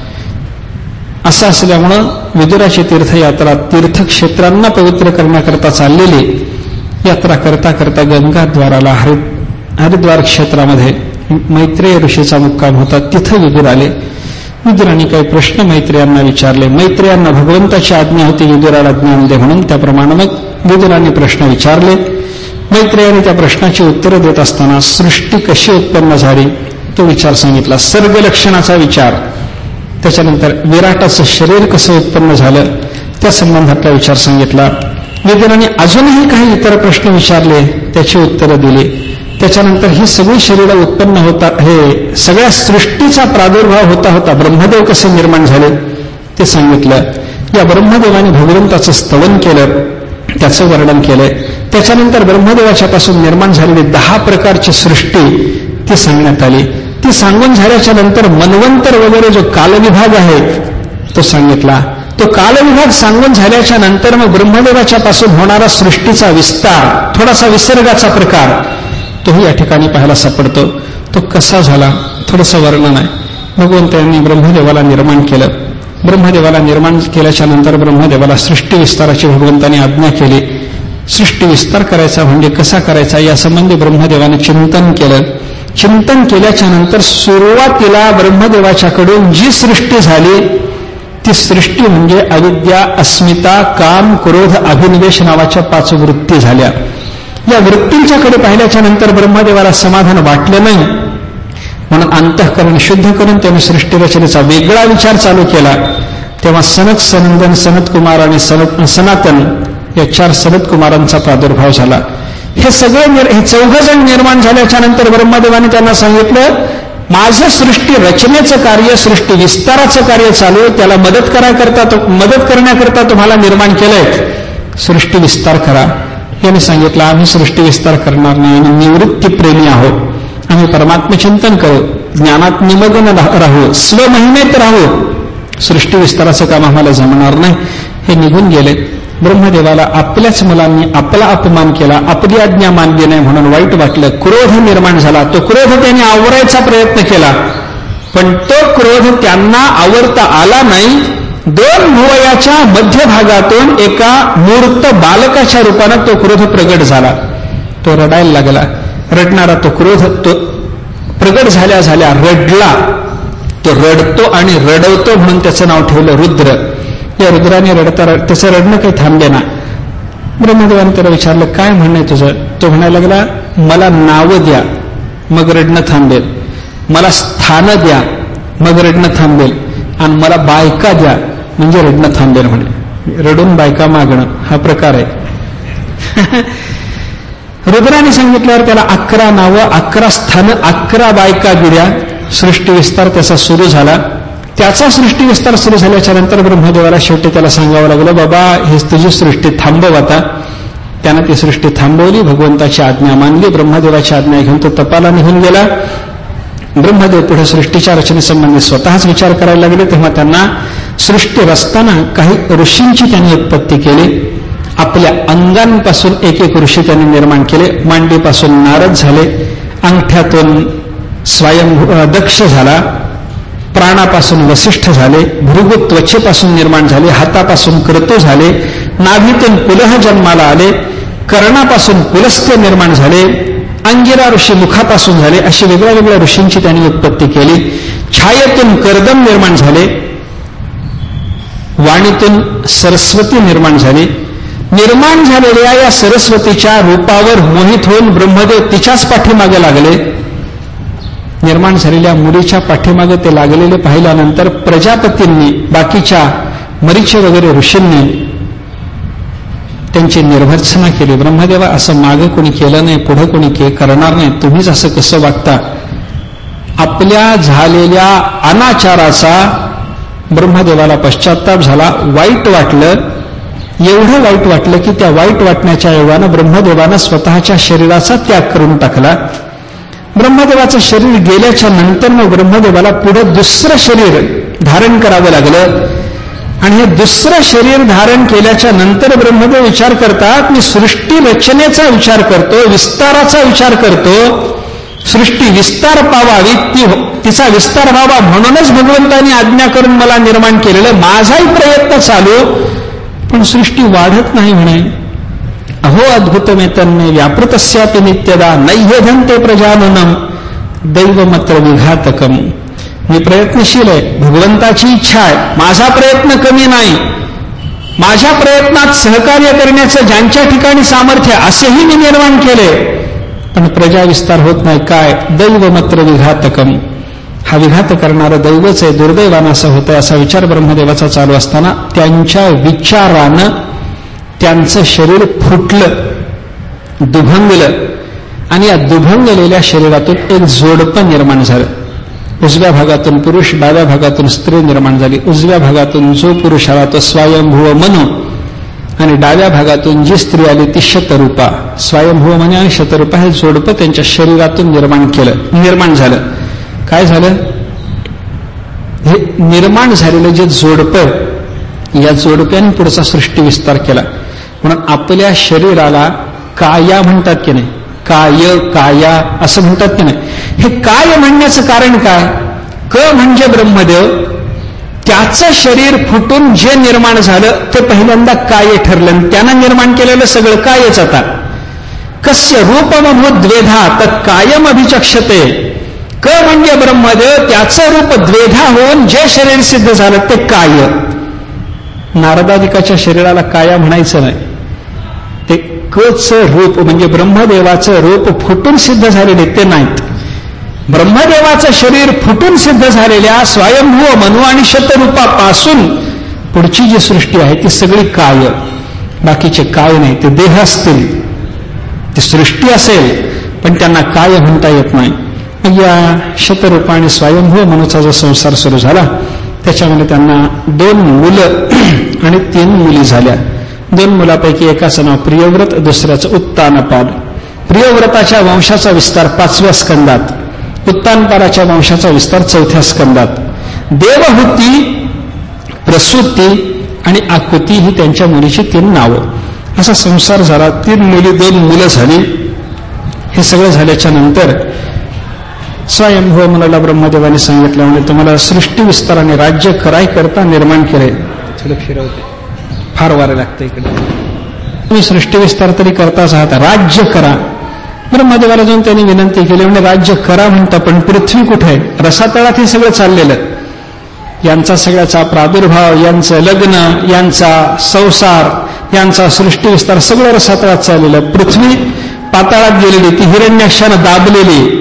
असं असल्यामुळं विदुराची तीर्थयात्रा तीर्थक्षेत्रांना पवित्र करण्याकरता चाललेली. यात्रा करता करता गंगाद्वाराला हरिद्वार क्षेत्रामध्ये मैत्रेय ऋषीचा मुक्काम होता. तिथं विदुर आले. विदुराने काही प्रश्न मैत्रेयांना विचारले. मैत्रेयांना भगवंताची आज्ञा होती विदुराला ज्ञान दे म्हणून, त्याप्रमाणे मग विदुराने प्रश्न विचारले. मैत्रेयाने त्या प्रश्नाची उत्तरं देत असताना सृष्टी कशी उत्पन्न झाली तो विचार सांगितला. सर्गलक्षणाचा विचार. त्याच्यानंतर विराटाचं शरीर कसं उत्पन्न झालं त्या संबंधातला विचार सांगितला. वेदांनी अजूनही काही इतर प्रश्न विचारले, त्याची उत्तरं दिली. त्याच्यानंतर ही सगळी शरीरं उत्पन्न होता, हे सगळ्या सृष्टीचा प्रादुर्भाव होता होता ब्रह्मदेव कसे निर्माण झाले ते सांगितलं. या ब्रह्मदेवाने भगवंताचं स्तवन केलं, त्याचं वर्णन केलंय. त्याच्यानंतर ब्रह्मदेवाच्या पासून निर्माण झालेली 10 प्रकारची सृष्टी ती सांगण्यात आली. ती सांगून झाल्याच्या नंतर मन्वंतर वगैरे जो कालविभाग आहे तो सांगितला. तो कालविभाग सांगून झाल्याच्या नंतर मग ब्रह्मदेवाच्या पासून होणारा सृष्टीचा विस्तार, थोडासा विसर्गाचा प्रकार तोही या ठिकाणी पाहायला सापडतो. तो कसा झाला थोडंसं वर्णन आहे. भगवंतांनी ब्रह्मदेवाला निर्माण केलं. ब्रह्मदेवाला निर्माण केल्याच्या नंतर ब्रह्मदेवाला सृष्टी विस्ताराची भगवंतांनी आज्ञा केली. सृष्टी विस्तार करायचा म्हणजे कसा करायचा यासंबंधी ब्रह्मदेवाने चिंतन केलं. चिंतन केल्याच्या नंतर सुरुवातीला ब्रह्मदेवाच्याकडून जी सृष्टी झाली ती सृष्टी म्हणजे अविद्या, अस्मिता, काम, क्रोध, अभिनिवेश नावाच्या 5 वृत्ती झाल्या. या वृत्तींच्याकडे पाहिल्याच्या नंतर ब्रह्मदेवाला समाधान वाटलं नाही, म्हणून अंतःकरण शुद्ध करून त्याने सृष्टी रचनेचा वेगळा विचार चालू केला. तेव्हा सनत, सनंदन, सनत कुमार आणि सनातन या 4 सनत कुमारांचा प्रादुर्भाव झाला. हे सगळे हे 4 जण निर्माण झाल्याच्या नंतर ब्रह्मदेवाने त्यांना सांगितलं, माझं सृष्टी रचनेचं कार्य, सृष्टी विस्ताराचं कार्य चालू आहे, त्याला मदत करण्याकरता तुम्हाला निर्माण केलंय, सृष्टी विस्तार करा. याने सांगितलं आम्ही सृष्टी विस्तार करणार नाही, आम्ही निवृत्तीप्रेमी आहोत, आम्ही परमात्मचिंतन करू, ज्ञानात निमग्न राहू, स्वमहिमेत राहू, सृष्टी विस्ताराचं काम आम्हाला जमणार नाही. हे निघून गेले. ब्रह्मदेवाला आपल्याच मुलांनी आपला अपमान केला, आपली आज्ञा मानली नाही म्हणून वाईट वाटलं. क्रोध निर्माण झाला. तो क्रोध त्यांनी आवरायचा प्रयत्न केला, पण तो क्रोध त्यांना आवरता आला नाही. 2 भुवयाच्या मध्यभागातून एका मूर्त बालकाच्या रूपानं तो क्रोध प्रगट झाला. तो रडायला लागला. रडणारा तो क्रोध तो प्रगट झाल्या झाल्या रडला. तो रडतो आणि रडवतो म्हणून त्याचं नाव ठेवलं रुद्र. या रुद्राने रडता त्याचं रडणं काही थांबले ना. ब्रह्मदेवाने त्याला विचारलं काय म्हणणं तुझं. तो म्हणायला लागला मला नाव द्या मग रडणं थांबेल, मला स्थान द्या मग रडणं थांबेल, आणि मला बायका द्या म्हणजे रडणं थांबेल. म्हणे रडून बायका मागणं हा प्रकार आहे. रुद्राने सांगितल्यावर त्याला 11 नावं, 11 स्थानं, 11 बायका दिल्या. सृष्टी विस्तार त्याचा सुरू झाला. त्याचा सृष्टी विस्तार सुरू झाल्याच्या नंतर ब्रह्मदेवाला शेवटी त्याला सांगावं लागलं बाबा हे तुझी सृष्टी थांबव आता. त्यानं ती सृष्टी थांबवली, भगवंताची आज्ञा मानली, ब्रह्मदेवाची आज्ञा घेऊन तो तपाला निघून गेला. ब्रह्मदेव पुढे सृष्टीच्या रचनेसंबंधी स्वतःच विचार करायला लागले. तेव्हा त्यांना सृष्टी रचताना काही ऋषींची त्यांनी उत्पत्ती केली. आपल्या अंगांपासून एक ऋषी त्यांनी निर्माण केले. मांडीपासून नारद झाले, अंगठ्यातून स्वयं दक्ष झाला, प्राणापासून वसिष्ठ झाले, भृगु त्वचेपासून निर्माण झाले, हातापासून क्रतू झाले, नाभीतून पुलह जन्माला आले, कर्णापासून पुलस्त्य निर्माण झाले, अंगिरा ऋषी मुखापासून झाले. अशी वेगळ्या वेगळ्या ऋषींची त्यांनी उत्पत्ती केली. छायेतून कर्दम निर्माण झाले, वाणीतून सरस्वती निर्माण झाली. निर्माण झालेल्या या सरस्वतीच्या रूपावर मोहित होऊन ब्रह्मदेव तिच्याच पाठीमागे लागले. निर्माण झालेल्या मुलीच्या मागे ते लागलेले पाहिल्यानंतर प्रजापतींनी, बाकीच्या मरीची वगैरे ऋषींनी त्यांची निर्भर्त्सना केली. ब्रह्मदेवा असं मागे कोणी केलं नाही, पुढे कोणी करणार नाही, तुम्हीच असं कसं वागता. आपल्या झालेल्या अनाचाराचा ब्रह्मदेवाला पश्चात्ताप झाला, वाईट वाटलं. एवढं वाईट वाटलं की त्या वाईट वाटण्याच्या योगानं ब्रह्मदेवानं स्वतःच्या शरीराचा त्याग करून टाकला. ब्रह्मदेवाचं शरीर गेल्याच्या नंतर मग ब्रह्मदेवाला पुढे दुसरं शरीर धारण करावं लागलं. आणि हे दुसरं शरीर धारण केल्याच्या नंतर ब्रह्मदेव विचार करतात मी सृष्टी रचनेचा विचार करतो, विस्ताराचा विचार करतो, सृष्टी विस्तार पावावी, तिचा विस्तार व्हावा म्हणूनच भगवंतांनी आज्ञा करून मला निर्माण केलेलं. माझाही प्रयत्न चालू पण सृष्टी वाढत नाही. म्हणे अहो अद्भुतमेतन्मे व्यापृतस्यापि नित्यदा नैयधन्ते प्रजाननम दैवमत्र विघातकम. मी प्रयत्नशील आहे, भगवंताची इच्छा आहे, माझा प्रयत्न कमी नाही. माझ्या प्रयत्नात सहकार्य करण्याचं ज्यांच्या ठिकाणी सामर्थ्य असेही मी निर्माण केले, पण प्रजा विस्तार होत नाही. काय दैवमत्र विघातकम. हा विघात करणारं दैवच आहे, दुर्दैवानं असं होतं, असा विचार ब्रह्मदेवाचा चालू असताना त्यांच्या विचारानं त्यांचं शरीर फुटलं, दुभंगलं, आणि या दुभंगलेल्या शरीरातून एक जोडपं निर्माण झालं. उजव्या भागातून पुरुष, डाव्या भागातून स्त्री निर्माण झाली. उजव्या भागातून जो पुरुष आला तो स्वयंभुव मनु, आणि डाव्या भागातून जी स्त्री आली ती शतरूपा. स्वयंभुव मनु आणि शतरूपा हे जोडपं त्यांच्या शरीरातून निर्माण झालं. काय झालं? हे निर्माण झालेलं जे जोडपं, या जोडप्याने पुढचा सृष्टी विस्तार केला. म्हणून आपल्या शरीराला काया म्हणतात की नाही, काया असं म्हणतात की नाही. हे काय म्हणण्याचं कारण काय? क म्हणजे ब्रह्मदेव, त्याचं शरीर फुटून जे निर्माण झालं ते पहिल्यांदा काय ठरलं, त्यानं निर्माण केलेलं सगळं कायच. आता कस्य रूपमभूद्वेधा तत् कायम अभिचक्षते. क म्हणजे ब्रह्मदेव, त्याचं रूप द्वेधा होऊन जे शरीर सिद्ध झालं ते काय. नारदादिकाच्या शरीराला काया म्हणायचं नाही, ते कच रूप म्हणजे ब्रह्मदेवाचं रूप फुटून सिद्ध झालेले ते नाहीत. ब्रह्मदेवाचं शरीर फुटून सिद्ध झालेल्या स्वयंभुव मनु आणि शतरूपापासून पुढची जी सृष्टी आहे ती सगळी काय. बाकीचे काय नाही, ते देह असतील, ती सृष्टी असेल, पण त्यांना काय म्हणता येत नाही. या शतरूप आणि स्वयंभुव मनुचा जो संसार सुरू झाला त्याच्यामध्ये त्यांना 2 मुलं आणि 3 मुली झाल्या. 2 मुलापैकी एकाचं नाव प्रियव्रत, दुसऱ्याचं उत्तानपाल. प्रियव्रताच्या वंशाचा विस्तार 5व्या स्कंदात, उत्तानपालाच्या वंशाचा विस्तार 4थ्या स्कंदात. देवहूती, प्रसूती आणि आकुती ही त्यांच्या मुलीची 3 नावं. असा संसार झाला. 3 मुली, 2 मुलं झाली. हे सगळं झाल्याच्या नंतर स्वयंभुव मनुला ब्रह्मदेवाने सांगितलं, म्हणजे तुम्हाला सृष्टी विस्तार आणि राज्य कराय करता निर्माण केले. थोडं फिरवते, फार वारं लागतं इकडे. तुम्ही सृष्टी विस्तार तरी करताच आहात, राज्य करा. ब्रह्मदेवाला जाऊन त्यांनी विनंती केली, म्हणजे राज्य करा म्हणता, पण पृथ्वी कुठे आहे? रसातळात हे सगळं चाललेलं. यांचा सगळ्याचा प्रादुर्भाव, यांचं लग्न, यांचा संसार, यांचा सृष्टी विस्तार सगळं रसातळात चाललेलं. पृथ्वी पाताळात गेलेली, ती हिरण्याक्षानं दाबलेली.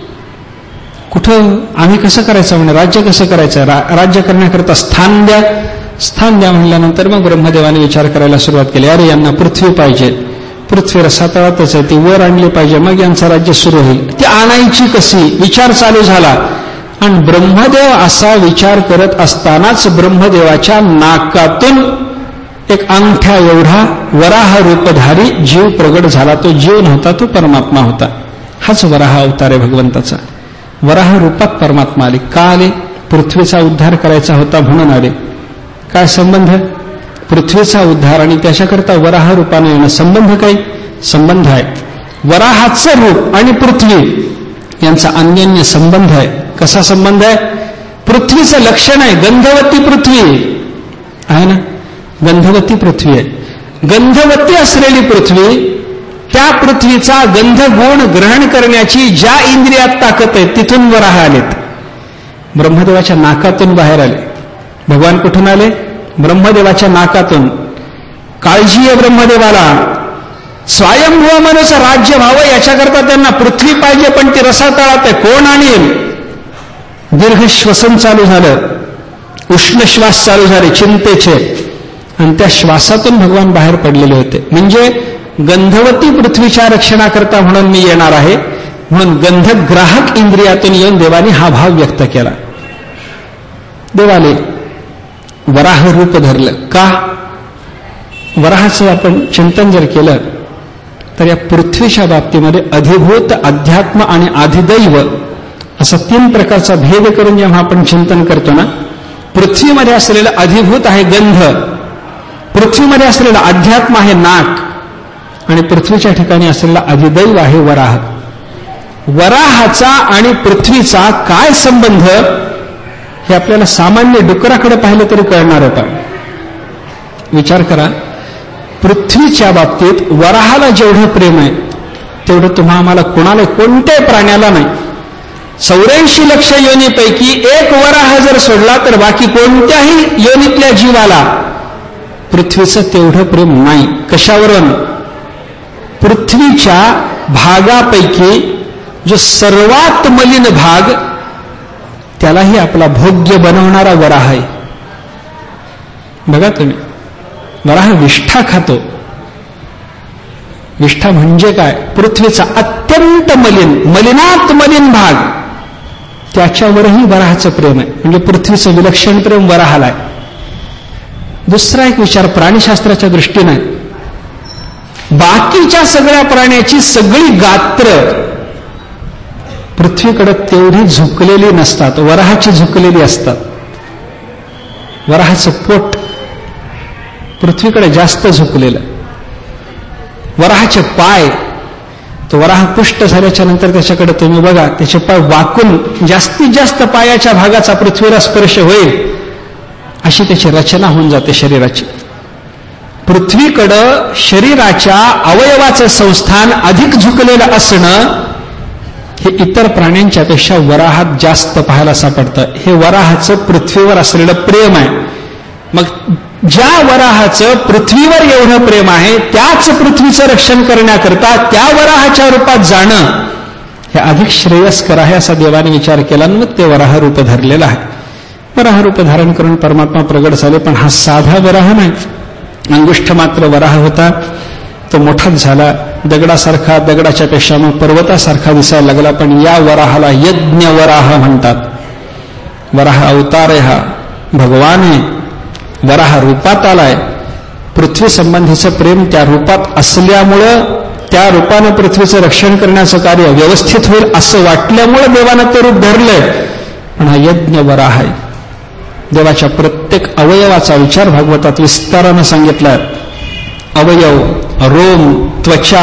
कुठं आम्ही कसं करायचं, म्हणजे राज्य कसं करायचं? राज्य करण्याकरता स्थान द्या. स्थान द्या म्हणल्यानंतर मग ब्रह्मदेवाने विचार करायला सुरुवात केली, अरे यांना पृथ्वी पाहिजे, पृथ्वी रसातळातच आहे, ती वर आणली पाहिजे, मग यांचं राज्य सुरू होईल. ती आणायची कशी विचार चालू झाला. आणि ब्रह्मदेव असा विचार करत असतानाच ब्रह्मदेवाच्या नाकातून एक अंगठ्या एवढा वराह रूपधारी जीव प्रगट झाला. तो जीव नव्हता, तो परमात्मा होता. हाच वराह अवतार आहे भगवंताचा. वराह रूपात परमात्मा आले. का आले? पृथ्वीचा उद्धार करायचा होता म्हणून आले. काय संबंध? पृथ्वीचा उद्धार आणि त्याच्याकरता वराह रूपाने येणं, संबंध काय? संबंध आहे. वराहाचं रूप आणि पृथ्वी यांचा अन्योन्य संबंध आहे. कसा संबंध आहे? पृथ्वीचं लक्षण आहे गंधवती पृथ्वी आहे ना, गंधवती पृथ्वी आहे. गंधवती असलेली पृथ्वी, त्या पृथ्वीचा गंधगुण ग्रहण करण्याची ज्या इंद्रियात ताकद आहे तिथून वराह आलेत. ब्रह्मदेवाच्या नाकातून बाहेर आले. भगवान कुठून आले? ब्रह्मदेवाच्या नाकातून. काळजी आहे ब्रह्मदेवाला, स्वयंभुव मनुचं राज्य व्हावं याच्याकरता त्यांना पृथ्वी पाहिजे, पण ती रसातळात आहे, कोण आणेल? दीर्घ श्वसन चालू झालं, उष्ण श्वास चालू झाले चिंतेचे, आणि त्या श्वासातून भगवान बाहेर पडलेले होते. म्हणजे गंधवती पृथ्वीच्या रक्षणाकरता म्हणून मी येणार आहे, म्हणून गंधग्राहक इंद्रियातून येऊन देवाने हा भाव व्यक्त केला. देवाले वराह रूप धरलं. का? वराहाचं आपण चिंतन जर केलं तर या पृथ्वीच्या बाबतीमध्ये अधिभूत, अध्यात्म आणि अधिदैव असं 3 प्रकारचा भेद करून जेव्हा आपण चिंतन करतो ना, पृथ्वीमध्ये असलेलं अधिभूत आहे गंध, पृथ्वीमध्ये असलेलं अध्यात्म आहे नाक, आणि पृथ्वीच्या ठिकाणी असलेला अधिदैव आहे वराह. वराहाचा आणि पृथ्वीचा काय संबंध हे आपल्याला सामान्य डुकराकडे पाहिलं तरी कळणार होता. विचार करा, पृथ्वीच्या बाबतीत वराहाला जेवढं प्रेम आहे तेवढं तुम्हा आम्हाला कोणाला, कोणत्याही प्राण्याला नाही. 84 लक्ष योनीपैकी एक वराह जर सोडला तर बाकी कोणत्याही योनीतल्या जीवाला पृथ्वीचं तेवढं प्रेम नाही. कशावरून? पृथ्वीच्या भागापैकी जो सर्वात मलिन भाग त्यालाही आपला भोग्य बनवणारा वराह आहे. बघा तुम्ही, वराह विष्ठा खातो. विष्ठा म्हणजे काय? पृथ्वीचा अत्यंत मलिनात मलिन भाग, त्याच्यावरही वराहाचं प्रेम आहे. म्हणजे पृथ्वीचं विलक्षण प्रेम वराहाला आहे. दुसरा एक विचार प्राणीशास्त्राच्या दृष्टीने, बाकीच्या सगळ्या प्राण्याची सगळी गात्र पृथ्वीकडे तेवढी झुकलेली नसतात, वराहाची झुकलेली असतात. वराहाचं पोट पृथ्वीकडे जास्त झुकलेलं. वराहाचे पाय, तो वराह पुष्ट झाल्याच्या नंतर त्याच्याकडे तुम्ही बघा, त्याचे पाय वाकून जास्तीत जास्त पायाच्या भागाचा पृथ्वीला स्पर्श होईल अशी त्याची रचना होऊन जाते शरीराची. पृथ्वीकडं शरीराच्या अवयवाचं संस्थान अधिक झुकलेलं असणं हे इतर प्राण्यांच्या पेक्षा वराहात जास्त पाहायला सापडतं. हे वराहाचं पृथ्वीवर असलेलं प्रेम आहे. मग ज्या वराहाचं पृथ्वीवर एवढं प्रेम आहे, त्याच पृथ्वीचं रक्षण करण्याकरता त्या वराहाच्या रूपात जाणं हे अधिक श्रेयस्कर आहे असा देवाने विचार केला. मग ते वराह रूप धरलेलं आहे. वराह रूप धारण करून परमात्मा प्रगट झाले. पण हा साधा वराह नाही, अंगुष्ठ मात्र वराह होता. तो मोठाच झाला, दगडासारखा, दगडाच्या पेक्षा मग पर्वतासारखा दिसायला लागला. पण या वराहाला यज्ञ वराह म्हणतात. वराह अवतार आहे, हा भगवान आहे, वराह रूपात आलाय. पृथ्वी संबंधीचं प्रेम त्या रूपात असल्यामुळं, त्या रूपानं पृथ्वीचं रक्षण करण्याचं कार्य व्यवस्थित होईल असं वाटल्यामुळं देवानं ते रूप धरलंय. पण हा यज्ञ वराह आहे. देवाच्या प्रत्येक अवयवाचा विचार भागवतात विस्तारानं सांगितलाय. अवयव, रोम, त्वचा,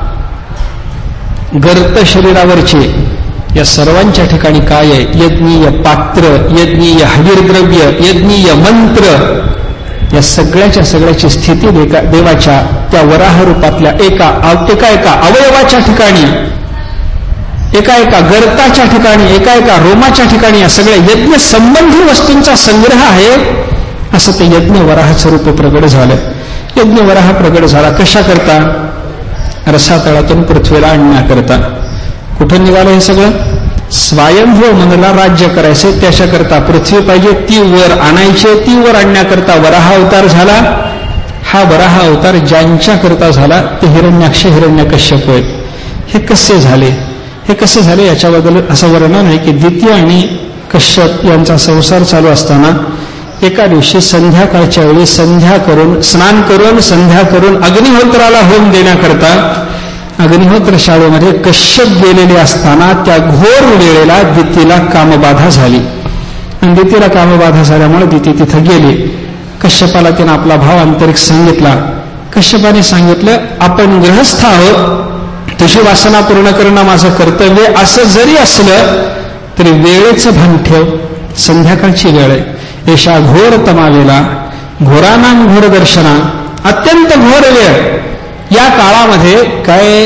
गर्त शरीरावरचे, या सर्वांच्या ठिकाणी काय आहे? यज्ञीय पात्र, यज्ञीय हविर्द्रव्य, यज्ञीय मंत्र, या सगळ्याची स्थिती देवाच्या त्या वराह रूपातल्या एका अवयवाच्या ठिकाणी, एका गर्ताच्या ठिकाणी, एका रोमाच्या ठिकाणी या सगळ्या यज्ञ संबंधी वस्तूंचा संग्रह आहे. असं ते यज्ञ वराहाचं रूप प्रगट झालं. यज्ञ वराह प्रगट झाला कशा करता? रसातळातून पृथ्वीला आणण्याकरता. कुठं निघालं हे सगळं? स्वयंभू मनला राज्य करायचे, त्याच्याकरता पृथ्वी पाहिजे, ती वर आणायची, ती वर आणण्याकरता वराह अवतार झाला. हा वराह अवतार ज्यांच्याकरता झाला ते हिरण्याक्ष, हिरण्यकश्यप होय. हे कसे झाले? हे कसे झाले याच्याबद्दल असं वर्णन आहे की दिती आणि कश्यप यांचा संसार चालू असताना एका दिवशी संध्याकाळच्या वेळी स्नान करून संध्या करून अग्निहोत्राला होम देण्याकरता अग्निहोत्र शाळेमध्ये कश्यप गेलेले असताना त्या घोर वेळेला दितीला कामबाधा झाली. आणि दितीला कामबाधा झाल्यामुळे दिती तिथं गेली. कश्यपाला तिनं आपला भाव आंतरिक सांगितला. कश्यपाने सांगितलं, आपण गृहस्थ आहोत, तुझी वासना पूर्ण करणं माझं कर्तव्य. असं जरी असलं तरी वेळेचं भान ठेव. संध्याकाळची वेळ आहे. एषा घोर तमावेला घोरानाम घोर दर्शना, अत्यंत घोर वेळ. या काळामध्ये काय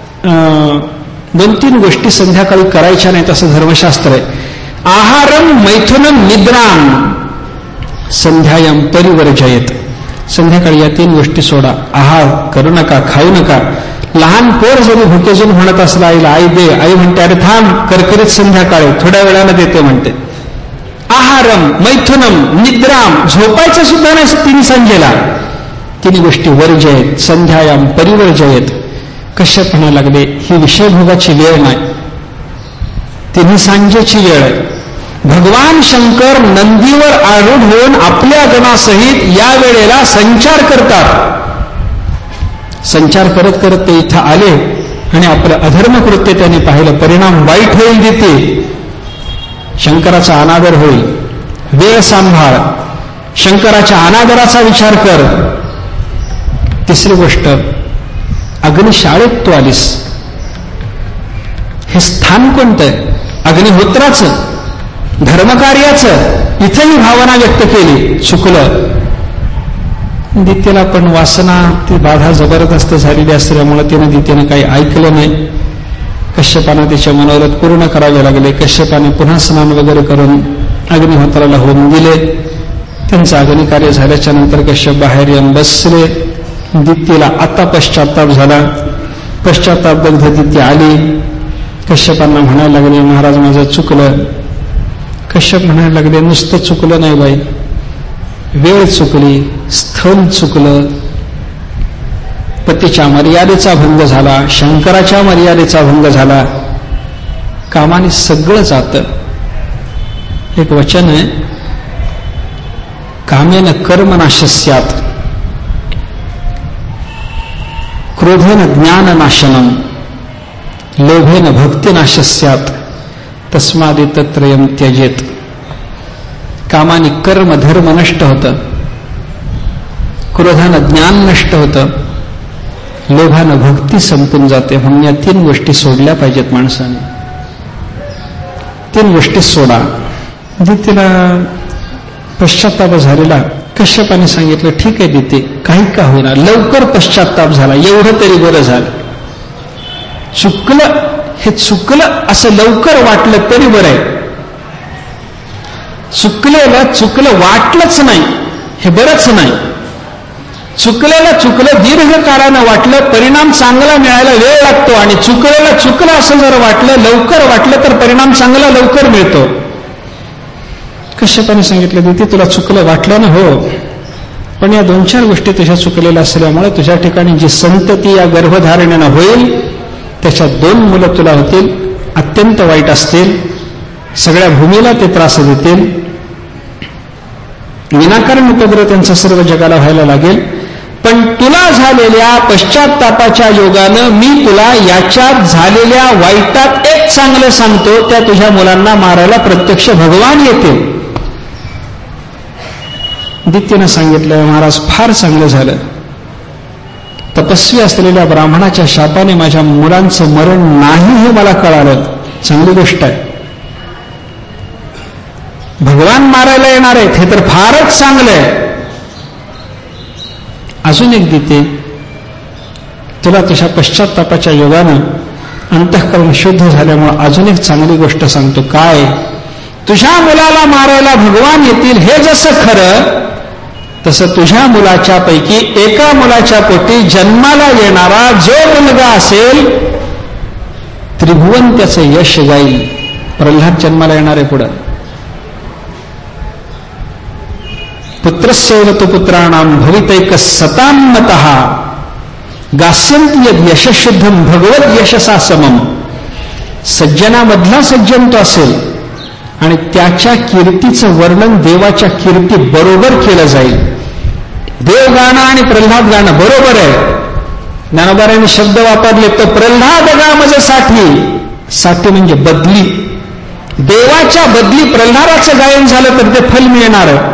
2-3 गोष्टी संध्याकाळी करायच्या नाहीत असं धर्मशास्त्र आहे. आहारम, मैथुनम, निद्राम, संध्यायाम परिवर्जयेत. संध्याकाळी या 3 गोष्टी सोडा. आहार करू नका, खाऊ नका. लहान पोर जरी भुकेजून म्हणत असला आईला, आई दे, आई म्हणते अरे थांब, करकरीत संध्याकाळी थोड्या वेळानं देते म्हणते. आहारम, मैथुनम, निद्राम, झोपायचं सुद्धा नाही 3 संध्येला. 3 गोष्टी वर्जयेत, संध्यायाम परिवर्जयेत. कश्यप म्हणायला लागले, ही विषयभोगाची वेळ नाही, 3 सांजेची वेळ आहे. भगवान शंकर नंदीवर आरूढ होऊन आपल्या गणासहित या वेळेला संचार करतात. संचार करत करत ते इथं आले आणि आपलं अधर्म कृत्य त्यांनी पाहिलं. परिणाम वाईट होईल देते. शंकराचा अनादर होईल. वेळ सांभाळ, शंकराच्या अनादराचा विचार कर. 3री गोष्ट, अग्निशाळेत तू आलीस, हे स्थान कोणतं आहे? अग्निहोत्राचं, धर्मकार्याचं. इथं ही भावना व्यक्त केली, चुकलं. दित्येला पण वासना ती बाधा जबरदस्त झालेली असल्यामुळे तिनं दित्येनं काही ऐकलं नाही. कश्यपानं तिचे मनोरथ पूर्ण करावे लागले. कश्यपाने पुन्हा स्नान वगैरे करून अग्निहोत्राला होऊन दिले. त्यांचं अग्निकार्य झाल्याच्या नंतर कश्यप बाहेर येऊन बसले. दित्येला आता पश्चाताप झाला. पश्चाताप दग्ध दित्य आली. कश्यपांना म्हणायला लागले, महाराज माझं चुकलं, कश्यप म्हणायला लागले, नुसतं चुकलं नाही बाई, वेळ चुकली, स्थळ चुकलं, पतीच्या मर्यादेचा भंग झाला, शंकराच्या मर्यादेचा भंग झाला, कामाने सगळं जातं. एक वचन आहे, कामेन कर्म नाशस्यात्, क्रोधेन ज्ञान नाशनम, लोभेन भक्ती नाशस्यात्, तस्मादितत्रयम त्यजेत. कामाने कर्म धर्म नष्ट होतं, क्रोधानं ज्ञान नष्ट होतं, लोभानं भक्ती संपून जाते. म्हणून या 3 गोष्टी सोडल्या पाहिजेत माणसाने. 3 गोष्टी सोडा. दितीला पश्चात्ताप झालेला कश्यपाने सांगितलं, ठीक आहे दिती, काही का होणार, लवकर पश्चात्ताप झाला एवढं तरी बरं झालं. चुकलं, हे चुकलं असं लवकर वाटलं तरी बरं आहे. चुकलेलं चुकलं वाटलंच नाही हे बरंच नाही. चुकलेलं चुकलं दीर्घकाळानं वाटलं, परिणाम चांगला मिळायला वेळ लागतो. आणि चुकलेलं चुकलं असं जर वाटलं, लवकर वाटलं, तर परिणाम चांगला लवकर मिळतो. कश्यपाने सांगितलं, दिती तुला चुकलं वाटलं ना, हो, पण या 2-4 गोष्टी तुझ्या चुकलेल्या असल्यामुळे तुझ्या ठिकाणी जी संतती या गर्भधारणेनं होईल, त्याच्यात 2 मुलं तुला होतील, अत्यंत वाईट असतील, सगळ्या भूमीला ते त्रास देतील, विनाकारण उपद्रव त्यांचा सर्व जगाला व्हायला लागेल. पण तुला झालेल्या पश्चात्तापाच्या योगानं मी तुला याच्यात झालेल्या वाईटात एक चांगलं सांगतो, त्या तुझ्या मुलांना मारायला प्रत्यक्ष भगवान येतील. दित्यनं सांगितलं, महाराज फार चांगलं झालं, तपस्वी असलेल्या ब्राह्मणाच्या शापाने माझ्या मुलांचं मरण नाही हे मला कळालं, चांगली गोष्ट आहे. भगवान मारायला येणार आहेत हे तर फारच चांगलं आहे. अजून एक दिते, तुला तुझ्या पश्चात्तापाच्या योगानं अंतःकरण शुद्ध झाल्यामुळे अजून एक चांगली गोष्ट सांगतो. काय? तुझ्या मुलाला मारायला भगवान येतील हे जसं खरं, तसं तुझ्या मुलाच्या पैकी एका मुलाच्या पोटी जन्माला येणारा जो मुलगा असेल, त्रिभुवन त्याचं यश जाईल. प्रल्हाद जन्माला येणार आहे पुढं. पुत्रस्यैव तु पुत्राणाम भवितैक सतान्मतः गास्यन्ति यद यशशुद्धम भगवत यशसा समम. सज्जनामधला सज्जन तो असेल आणि त्याच्या कीर्तीचं वर्णन देवाच्या कीर्ती बरोबर केलं जाईल. देव गाणं आणि प्रल्हाद गाणं बरोबर आहे. ज्ञानोबारांनी शब्द वापरले, तो प्रल्हाद गामजसाठी, साठी म्हणजे बदली, देवाच्या बदली प्रल्हादाचं गायन झालं तर ते फल मिळणार आहे.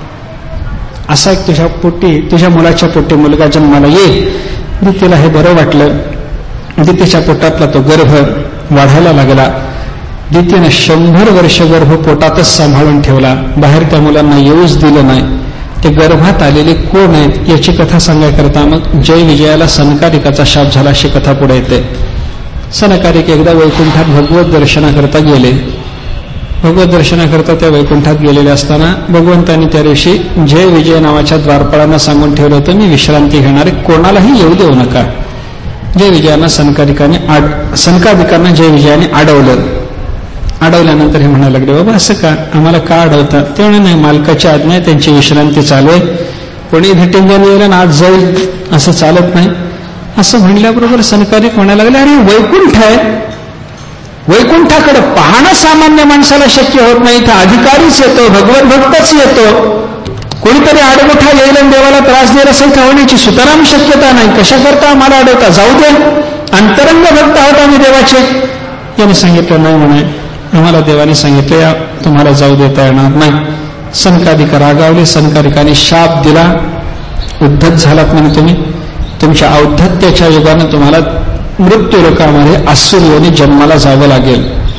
असा एक तुझ्या पोटी, तुझ्या मुलाच्या पोटी मुलगा जन्माला येईल. दितीला हे बरं वाटलं. दितीच्या पोटातला तो गर्भ वाढायला लागला. दितीने 100 वर्ष गर्भ पोटातच सांभाळून ठेवला, बाहेर त्या मुलांना येऊच दिलं नाही. ते गर्भात आलेले कोण आहेत याची कथा सांगायकरता मग जय विजयाला सनकारिकाचा शाप झाला अशी कथा पुढे येते. सनकारिक एकदा वैकुंठात भगवत दर्शनाकरता गेले. भगवत दर्शनाकरता त्या वैकुंठात गेलेले असताना भगवंतांनी त्या दिवशी जय विजय नावाच्या द्वारपाळांना सांगून ठेवलं होतं, मी विश्रांती घेणारे, कोणालाही येऊ देऊ नका. जय विजयांना सनकादिकांना जय विजयाने अडवलं. अडवल्यानंतर हे म्हणायला लागले, बाबा असं का, आम्हाला का अडवता? ते म्हणे, नाही, मालकाची आज्ञा आहे, त्यांची विश्रांती चालू आहे, कोणी भेटेंगण येईल आज जाईल, असं चालत नाही. असं म्हणल्याबरोबर सनकादिक म्हणायला लागले, अरे वैकुंठ आहे, वैकुंठाकडे पाहणं सामान्य माणसाला शक्य होत नाही, तर अधिकारीच येतो, भगवत भक्तच येतो, कोणीतरी आडमोठा येईल आणि देवाला त्रास देईल असेल तर होण्याची सुतराम शक्यता नाही. कशा करता आम्हाला अडवता? जाऊ दे, अंतरंग भक्त आहोत आम्ही देवाचे. याने सांगितलं, नाही म्हणे, आम्हाला देवाने सांगितलं तुम्हाला जाऊ देता येणार नाही. सनकादिक रागावले. सनकादिकाने शाप दिला, उद्धत झालात म्हणे तुम्ही, तुमच्या औद्धत्याच्या युगानं तुम्हाला मृत्यू लोकांमध्ये आसुरीने जन्माला जावं लागेल.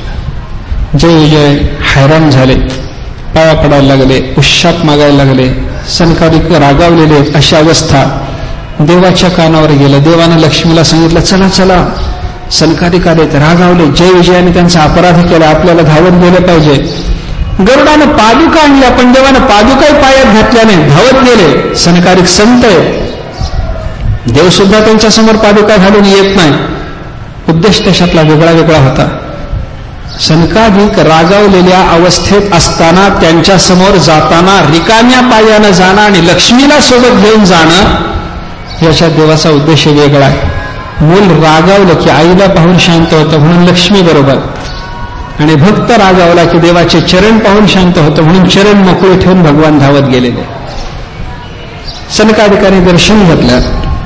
जय विजय हैराण झाले, पाया पडायला लागले, उशाप मागायला लागले. सनकादिक रागावलेले, अशी अवस्था. देवाच्या कानावर गेलं. देवानं लक्ष्मीला सांगितलं, चला चला. सनकादिक आले, रागावले. जय विजयाने त्यांचा अपराध केला, आपल्याला धावत गेलं पाहिजे. गरुडानं पादुका आणल्या, पण देवानं पादुकाही पायात घातल्या नाही, धावत गेले. सनकादिक संत आहे, देव सुद्धा त्यांच्या समोर पादुका घालून येत नाही. उद्देश त्याच्यातला वेगळा वेगळा होता. सनकादिक रागावलेल्या अवस्थेत असताना त्यांच्या समोर जाताना रिकाम्या पायानं जाणं आणि लक्ष्मीला सोबत घेऊन जाणं याच्या देवाचा उद्देश वेगळा आहे. मूल रागावलं की आईला पाहून शांत होतं म्हणून लक्ष्मी बरोबर, आणि भक्त रागावला की देवाचे चरण पाहून शांत होतं म्हणून चरण मोकळे ठेवून भगवान धावत गेलेले. सनकादिकांनी दर्शन घेतलं.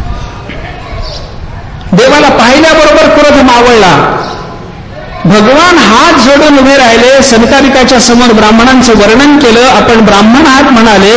देवाला पाहिल्याबरोबर क्रोध मावळला. भगवान हात जोडून उभे राहिले. सनकादिकाच्या समोर ब्राह्मणांचं वर्णन केलं. आपण ब्राह्मण आहात म्हणाले.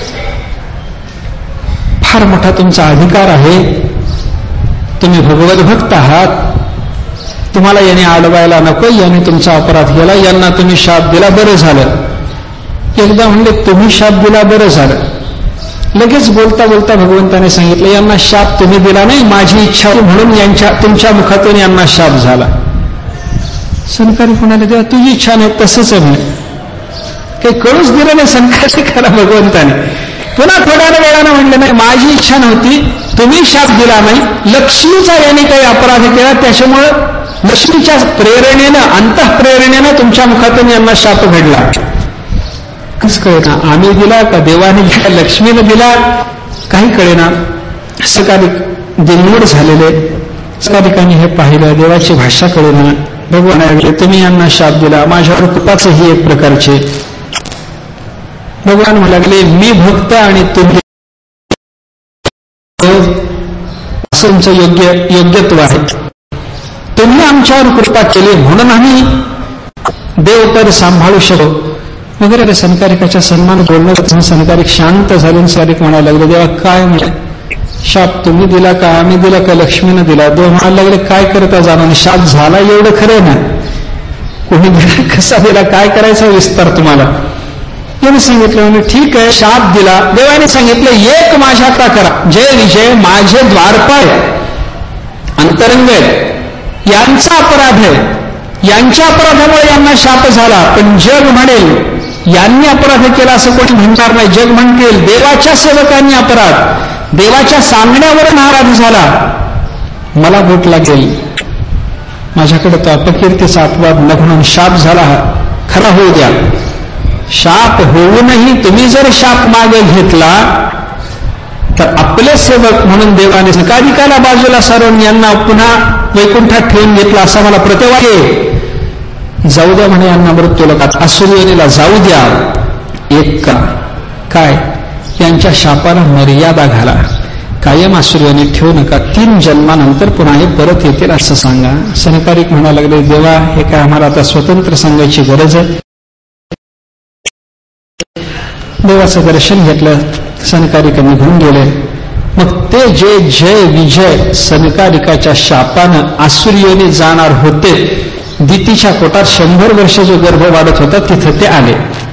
फार मोठा तुमचा अधिकार आहे, तुम्ही भगवत भक्त आहात, तुम्हाला याने अडवायला नको, याने तुमचा अपराध केला, यांना तुम्ही शाप दिला, बरं झालं. एकदा म्हणले तुम्ही शाप दिला, बरं झालं. लगेच बोलता बोलता भगवंताने सांगितलं यांना शाप तुम्ही दिला नाही, माझी इच्छा म्हणून तुमच्या मुखातून यांना शाप झाला. सनकादिक म्हणाले तेव्हा तुझी इच्छा नाही, तसंच आहे म्हणे. काही कळूच दिलं नाही सनकादिकाला भगवंताने. पुन्हा थोड्या वेळानं म्हणलं नाही, माझी इच्छा नव्हती, तुम्ही शाप दिला नाही, लक्ष्मीचा याने काही अपराध केला, त्याच्यामुळं लक्ष्मीच्या प्रेरणेनं, अंतःप्रेरणेनं तुमच्या मुखातून यांना शाप घडला. कसं कळेना, आम्ही दिला का देवाने दिला, लक्ष्मीनं दिला, काही कळेना. सनकादिक दिलमूड झालेले. सनकादिकांनी हे पाहिलं, देवाची भाषा कळेना. भगवान तुम्ही यांना शाप दिला, माझ्यावर कृपाचं ही एक प्रकारचे. भगवान म्हणाले मी भक्त आणि तुम्ही असं तुमचं योग्यत्व आहे, तुम्ही आमच्यावर कृपा केली म्हणून आम्ही देवपद सांभाळू शकतो वगैरे. सनकादिकाच्या सन्मान बोलणं सनकादिक शांत झाले. सनकादिक म्हणायला लागले देवा काय म्हणे, शाप तुम्ही दिला का आम्ही दिला का लक्ष्मीनं दिला? देव म्हणायला लागले काय करता जाणून, शाप झाला एवढं खरं ना, कोणी दिला, कसा दिला, काय करायचा विस्तार तुम्हाला. त्याने सांगितलं म्हणजे ठीक आहे, शाप दिला. देवाने सांगितलं एक माझ्याकरता करा, जय विजय माझे द्वारपाल अंतरंग यांचा अपराध आहे, यांच्या अपराधामुळे यांना शाप झाला. पण जग म्हणेल यांनी अपराध केला असं कोणी म्हणणार नाही. जग म्हणतील देवाच्या सेवकांनी अपराध, देवाच्या सांगण्यावर नाराज झाला, मला बोट लागेल, माझ्याकडे तो अपकीर्तीचा अपवाद न म्हणून शाप झाला, खरा होऊ द्या. शाप होऊनही तुम्ही जर शाप मागे घेतला तर आपले सेवक म्हणून देवाने सनकादिकाला बाजूला सारून यांना पुन्हा वैकुंठात ठेवून घेतला असा मला प्रतिवाद. जाऊ द्या म्हणे यांना मृत्यूलोकात, असुरयोनीला जाऊ द्या. एक का काय, यांच्या शापाला मर्यादा घाला, कायम असुरयोनी ठेवू नका, 3 जन्मानंतर पुन्हा हे परत येतील असं सांगा. सनकादिक म्हणा लागले देवा हे काय आम्हाला आता स्वतंत्र सांगायची गरज आहे. देवाचं दर्शन घेतलं, सनकादिक निघून गेले. मग ते जे जय विजय सनकादिकाच्या शापानं आसुरयोनी जाणार होते, दितीच्या पोटात 100 वर्ष जो गर्भ वाढत होता तिथं ते आले.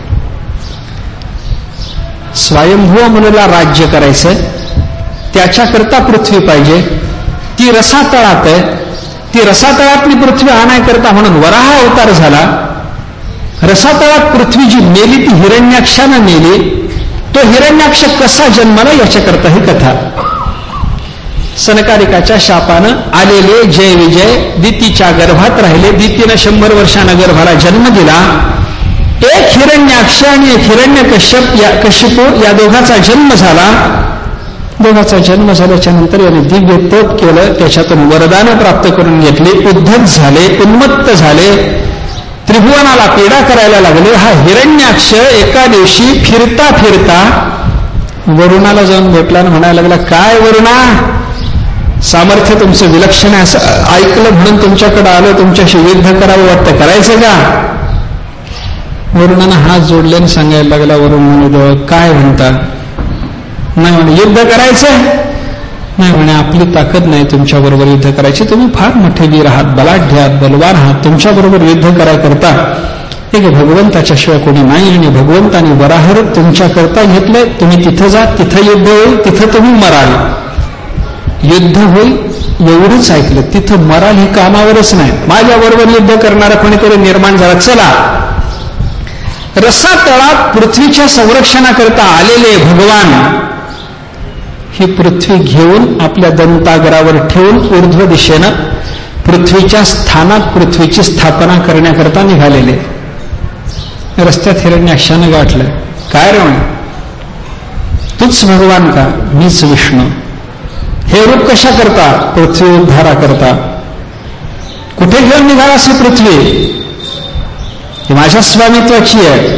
स्वयंभू मुलीला राज्य करायचंय, त्याच्याकरता पृथ्वी पाहिजे, ती रसातळात आहे, ती रसातळातली पृथ्वी आणायकरता म्हणून वराह अवतार झाला. रसातळात पृथ्वी जी मेली ती हिरण्याक्षानं मेली. तो हिरण्याक्ष कसा जन्माला याच्याकरता ही कथा. सनकादिकाच्या शापानं आलेले जय विजय दितीच्या गर्भात राहिले. दितीनं 100 वर्षानं गर्भाला जन्म दिला. एक हिरण्याक्ष आणि एक हिरण्यकश्यप या दोघाचा जन्म झाला. दोघाचा जन्म झाल्याच्या नंतर याने दिव्य तप केलं, त्याच्यातून वरदानं प्राप्त करून घेतली, उद्धत झाले, उन्मत्त झाले, त्रिभुवनाला पीडा करायला लागले. हा हिरण्याक्ष एका दिवशी फिरता फिरता वरुणाला जाऊन भेटला आणि म्हणायला लागला काय वरुणा, सामर्थ्य तुमचं विलक्षण आहे, असं ऐकलं म्हणून तुमच्याकडे आलं, तुमच्याशी युद्ध करावं वाटतं, करायचं का? वरुणानं हात जोडले आणि सांगायला लागला वरुण म्हणे काय म्हणता? नाही म्हणे युद्ध करायचं नाही म्हणे, आपली ताकद नाही तुमच्याबरोबर युद्ध करायची, तुम्ही फार मोठे वीर आहात, बलाढ्य आहात, बलवान आहात, तुमच्याबरोबर युद्ध करायकरता एक भगवंताच्या शिवाय कोणी नाही, आणि भगवंताने वराहर तुमच्याकरता घेतलंय, तुम्ही तिथं जा, तिथं युद्ध होईल, तिथं तुम्ही मराल, युद्ध होईल एवढंच ऐकलं, तिथं मराल ही कामावरच नाही, माझ्याबरोबर युद्ध करणारा कोणीतरी निर्माण झाला, चला. रसातळात पृथ्वीच्या संरक्षणाकरता आलेले भगवान ही पृथ्वी घेऊन आपल्या दंतागरावर ठेवून ऊर्ध्व दिशेनं पृथ्वीच्या स्थानात पृथ्वीची स्थापना करण्याकरता निघालेले. रस्त्यात हिरण्याक्षानं गाठलं. काय रे म्हणे, तूच भगवान का? मीच विष्णू. हे रूप कशा करता? पृथ्वी उद्धारा करता. कुठे घेऊन निघालास ही पृथ्वी? ही माझ्या स्वामित्वाची आहे.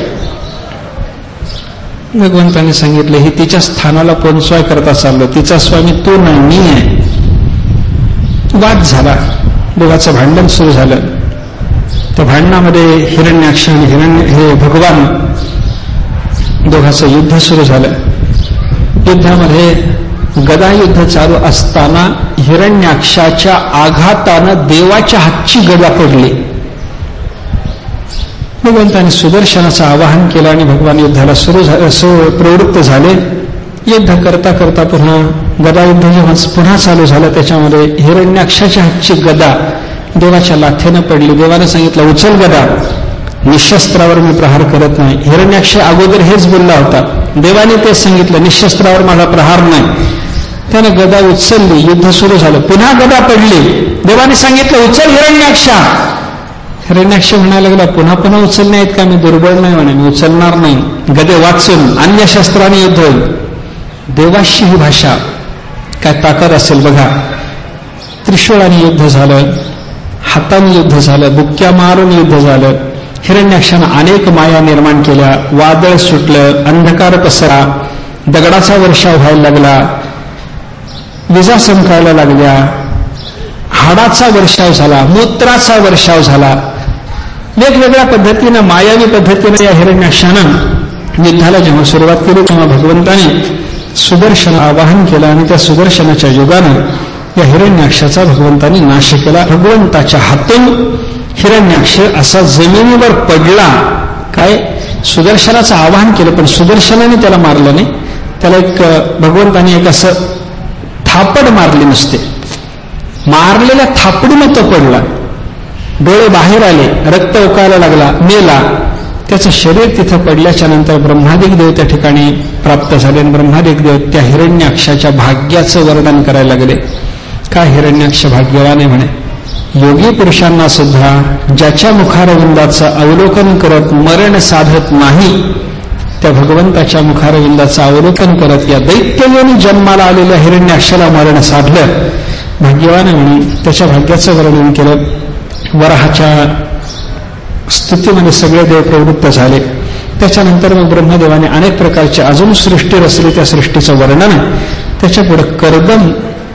भगवंतांनी सांगितलं ही तिच्या स्थानाला पोहोचवाय करता चाललो. तिचा स्वामी तू नाही, मी आहे. वाद झाला, दोघांचं भांडण सुरू झालं. त्या भांडणामध्ये हिरण्याक्ष आणि हे भगवान दोघांचं युद्ध सुरू झालं. युद्धामध्ये गदा युद्ध चालू असताना हिरण्याक्षाच्या आघातानं देवाच्या हातची गदा पडली. भगवंतांनी सुदर्शनाचं आवाहन केलं आणि भगवान युद्धाला प्रवृत्त झाले. युद्ध करता करता पुन्हा गदा युद्ध जेव्हा पुन्हा चालू झालं त्याच्यामध्ये हिरण्याक्षाच्या हातची गदा देवाच्या लाथेनं पडली. देवाने सांगितलं उचल गदा, निशस्त्रावर मी प्रहार करत नाही. हिरण्याक्ष अगोदर हेच बोलला होता. देवाने तेच सांगितलं निशस्त्रावर माझा प्रहार नाही. त्याने गदा उचलली, युद्ध सुरू झालं. पुन्हा गदा पडली. देवाने सांगितलं उचल हिरण्याक्षा. हिरण्याक्ष म्हणायला लागला पुन्हा पुन्हा उचलणे आहेत का? मी दुर्बळ नाही म्हणे, मी उचलणार नाही. गदे वाचून अन्य शस्त्राने युद्ध होईल. देवाशी ही भाषा काय ताकद असेल बघा. त्रिशूळाने युद्ध झालं, हाताने युद्ध झालं, बुक्क्या मारून युद्ध झालं. हिरण्याक्षानं अनेक माया निर्माण केल्या. वादळ सुटलं, अंधकार पसरा, दगडाचा वर्षाव व्हायला लागला, विजा चमकायला लागल्या, हाडाचा वर्षाव झाला, मूत्राचा वर्षाव झाला. वेगवेगळ्या पद्धतीनं मायावी पद्धतीनं या हिरण्याक्षानं युद्धाला जेव्हा सुरुवात केली तेव्हा भगवंताने सुदर्शन आवाहन केलं आणि त्या सुदर्शनाच्या युगानं या हिरण्याक्षाचा भगवंतांनी नाश केला. भगवंताच्या हातून हिरण्याक्ष असा जमिनीवर पडला. काय सुदर्शनाचं आवाहन केलं पण सुदर्शनाने त्याला मारलं नाही. त्याला एक भगवंतांनी एक असं थापड मारली नसते, मारलेल्या थापडीनं तो पडला. डोळे बाहेर आले, रक्त ओकायला लागला, मेला. त्याचं शरीर तिथं पडल्याच्या नंतर ब्रह्मादिक देव त्या ठिकाणी प्राप्त झाले आणि ब्रह्मादिक देव त्या हिरण्याक्षाच्या भाग्याचं वर्णन करायला लागले. काय हिरण्याक्ष भाग्यवान आहे म्हणे. योगी पुरुषांना सुद्धा ज्याच्या मुखारविंदाचं अवलोकन करत मरण साधत नाही त्या भगवंताच्या मुखारविंदाचं अवलोकन करत या दैत्ययोनी जन्माला आलेल्या हिरण्याक्षाला मरण साधलं. भाग्यवान आहे म्हणून त्याच्या भाग्याचं वर्णन केलं. वराहाच्या स्तुतीमध्ये सगळे देव प्रवृत्त झाले. त्याच्यानंतर मग ब्रह्मदेवाने अनेक प्रकारचे अजून सृष्टी रचली. त्या सृष्टीचं वर्णन त्याच्या पुढे कर्दम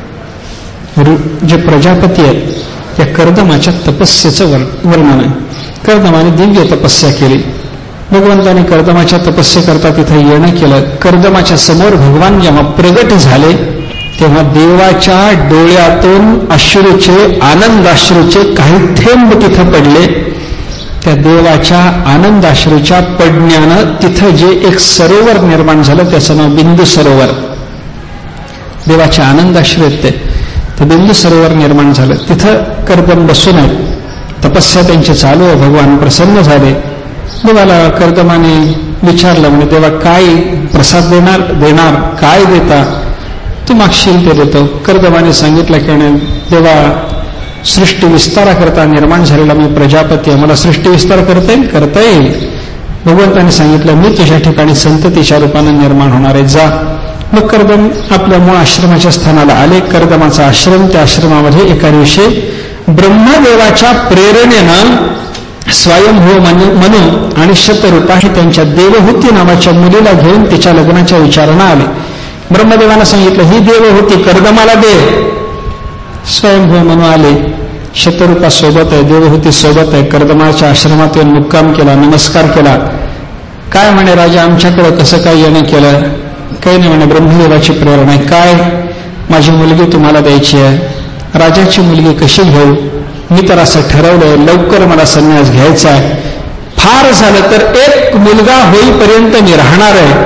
जे प्रजापती आहेत या कर्दमाच्या तपस्येचं वर्णन आहे. कर्दमाने दिव्य तपस्या केली. भगवंताने कर्दमाच्या तपस्येकरता तिथे येणं केलं. कर्दमाच्या समोर भगवान जेव्हा प्रगट झाले तेव्हा देवाच्या डोळ्यातून अश्रूचे आनंदाश्रूचे काही थेंब तिथं पडले. त्या देवाच्या आनंदाश्रूच्या पडण्यानं तिथं जे एक सरोवर निर्माण झालं त्याचं नाव बिंदू सरोवर. देवाच्या आनंदाश्रू आहेत ते बिंदू सरोवर निर्माण झालं. तिथं कर्दम बसून आहेत. तपस्या त्यांची चालू आहे. भगवान प्रसन्न झाले. देवाला कर्दमाने विचारलं म्हणजे देवा काय प्रसाद देणार काय देता? तू मागशील ते देतो. कर्दमाने सांगितलं की देवा सृष्टी विस्ताराकरता निर्माण झालेला मी प्रजापती आहे, मला सृष्टी विस्तार करता येईल. भगवंताने सांगितलं मी तुझ्या ठिकाणी संततीच्या रूपाने निर्माण होणार आहे, जा. मग कर्दम आपल्या मूळ आश्रमाच्या स्थानाला आले. कर्दमाचा आश्रम, त्या आश्रमामध्ये एका दिवशी ब्रह्मदेवाच्या प्रेरणेनं स्वयंभू मनू आणि शतरूपा हे त्यांच्या देवहूती नावाच्या मुलीला घेऊन तिच्या लग्नाच्या विचारणा आले. ब्रह्मदेवानं सांगितलं ही देवहूती कर्दमाला दे. स्वयंभू मनू आले. शतरूपा सोबत आहे, देवहूती सोबत आहे. कर्दमाच्या आश्रमात येऊन मुक्काम केला, नमस्कार केला. काय म्हणे राजा आमच्याकडे कसं काय येणं केलं? काही नाही म्हणे ब्रह्मदेवाची प्रेरणा आहे. काय माझी मुलगी तुम्हाला द्यायची आहे. राजाची मुलगी कशी घेऊ? मी तर असं ठरवलंय लवकर मला संन्यास घ्यायचा आहे. फार झालं तर एक मुलगा होईपर्यंत मी राहणार आहे.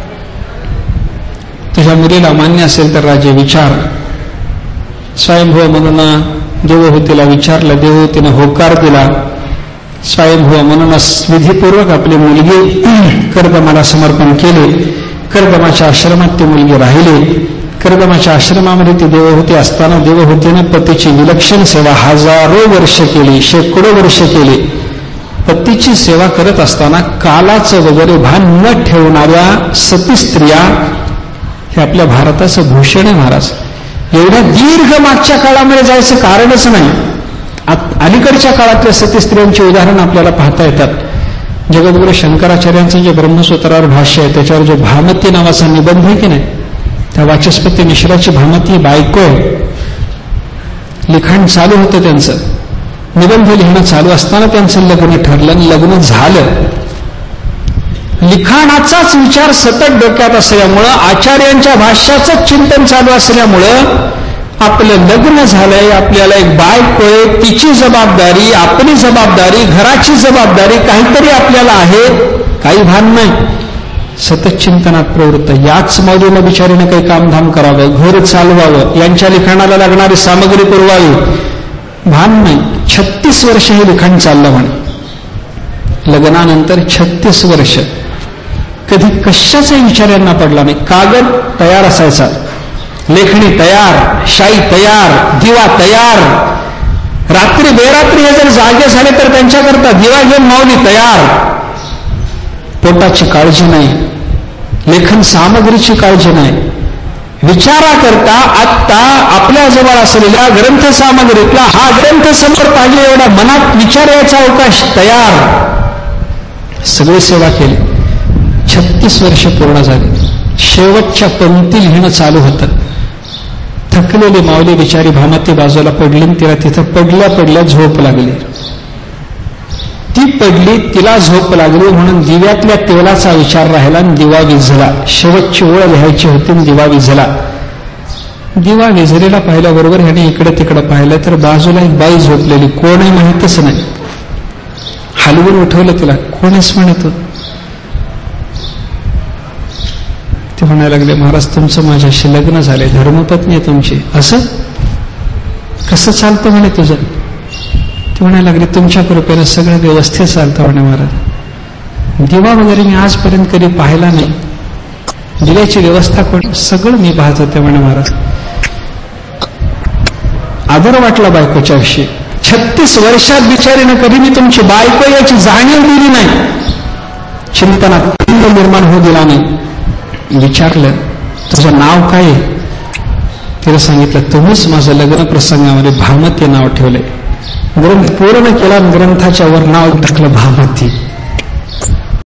तुझ्या मुलीला मान्य असेल तर राजे विचार. स्वयंभू म्हणून देवहूतीला विचारलं. देवहूतीनं होकार दिला. स्वयंभू म्हणून विधीपूर्वक आपली मुलगी कर्दमाला समर्पण केली. कर्दमाच्या आश्रमात ती मुलगी राहिली. कर्दमाच्या आश्रमामध्ये ती देवहूती असताना देवहूतीनं पतीची विलक्षण सेवा हजारो वर्ष केली, शेकडो वर्ष केली. पतीची सेवा करत असताना कालाचं वगैरे भान न ठेवणाऱ्या सती स्त्रिया हे आपल्या भारताचं भूषण आहे महाराज. एवढ्या दीर्घ मागच्या काळामध्ये जायचं कारणच नाही. अलीकडच्या काळातल्या सती स्त्रियांची उदाहरण आपल्याला पाहता येतात. जगद्गुरु शंकराचार्यांचं जे ब्रह्मसूत्रावर भाष्य आहे त्याच्यावर जो भामती नावाचा निबंध आहे की नाही, त्या वाचस्पती मिश्राची भामती बायको लिखाण चालू होतं त्यांचं. निबंध लिहिणं चालू असताना त्यांचं लग्न ठरलं आणि लग्न झालं. लिखाणाचाच विचार सतत डोक्यात असल्यामुळं, आचार्यांच्या भाष्याचं चिंतन चालू असल्यामुळं आपलं लग्न झालंय, आपल्याला एक बायको आहे, तिची जबाबदारी, आपली जबाबदारी, घराची जबाबदारी काहीतरी आपल्याला आहे, काही भान नाही. सतत चिंतनात प्रवृत्त. याच मौलीनं बिचारीनं काही कामधाम करावं, घर चालवावं, यांच्या लिखाणाला लागणारी सामग्री पुरवावी, भान नाही. 36 वर्ष हे लिखाण चाललं म्हणे. लग्नानंतर 36 वर्ष कधी कशाचाही विचार यांना पडला नाही. कागद तयार असायचा, लेखणी तयार, शाई तयार, दिवा तयार. रात्री बेरात्री हे जर जागे झाले तर त्यांच्याकरता दिवा घेऊन माऊली तयार. पोटाची काळजी नाही, लेखन सामग्रीची काळजी नाही. विचाराकरता आत्ता आपल्या जवळ असलेल्या ग्रंथ सामग्रीतला हा ग्रंथ समोर पाहिजे एवढा मनात विचार यायचा अवकाश तयार. सगळी सेवा केली. 36 वर्ष पूर्ण झाली. शेवटच्या पंक्ती लिहिणं चालू होतं. थकलेली माऊली बिचारी भामती बाजूला पडली, तिला तिथं पडल्या पडल्या झोप लागली. ती पडली, तिला झोप लागली म्हणून दिव्यातल्या तेलाचा विचार राहिला आणि दिवा विझला. शेवटची ओळ लिहायची होती आणि दिवा विझला. दिवा विझलेला पाहिल्याबरोबर ह्याने इकडे तिकडे पाहिलं तर बाजूला एक बाई झोपलेली, कोणही माहीतच नाही. हलवून उठवलं तिला, कोणीच म्हणत. ते म्हणायला लागले, महाराज तुमचं माझ्याशी लग्न झाले, धर्मपत्नी आहे तुमची. असं कसं चालतं म्हणे तुझं? ते म्हणायला लागले, तुमच्या कृपेने सगळं व्यवस्थित चालतं म्हणे महाराज. दिवा वगैरे मी आजपर्यंत कधी पाहिला नाही, दिल्याची व्यवस्था कोण, सगळं मी पाहत होते म्हणे महाराज. आदर वाटला बायकोच्या विषयी. 36 वर्षात बिचारीनं कधी मी तुमची बायको याची जाणीव दिली नाही, चिंतनात निर्माण होऊ दिला नाही. विचारलं, तुझं नाव काय? तिला सांगितलं, तुम्हीच माझं लग्न प्रसंगामध्ये भामती नाव ठेवलंय. ग्रंथ पूर्ण केला, ग्रंथाच्या वर नाव टाकलं भामती.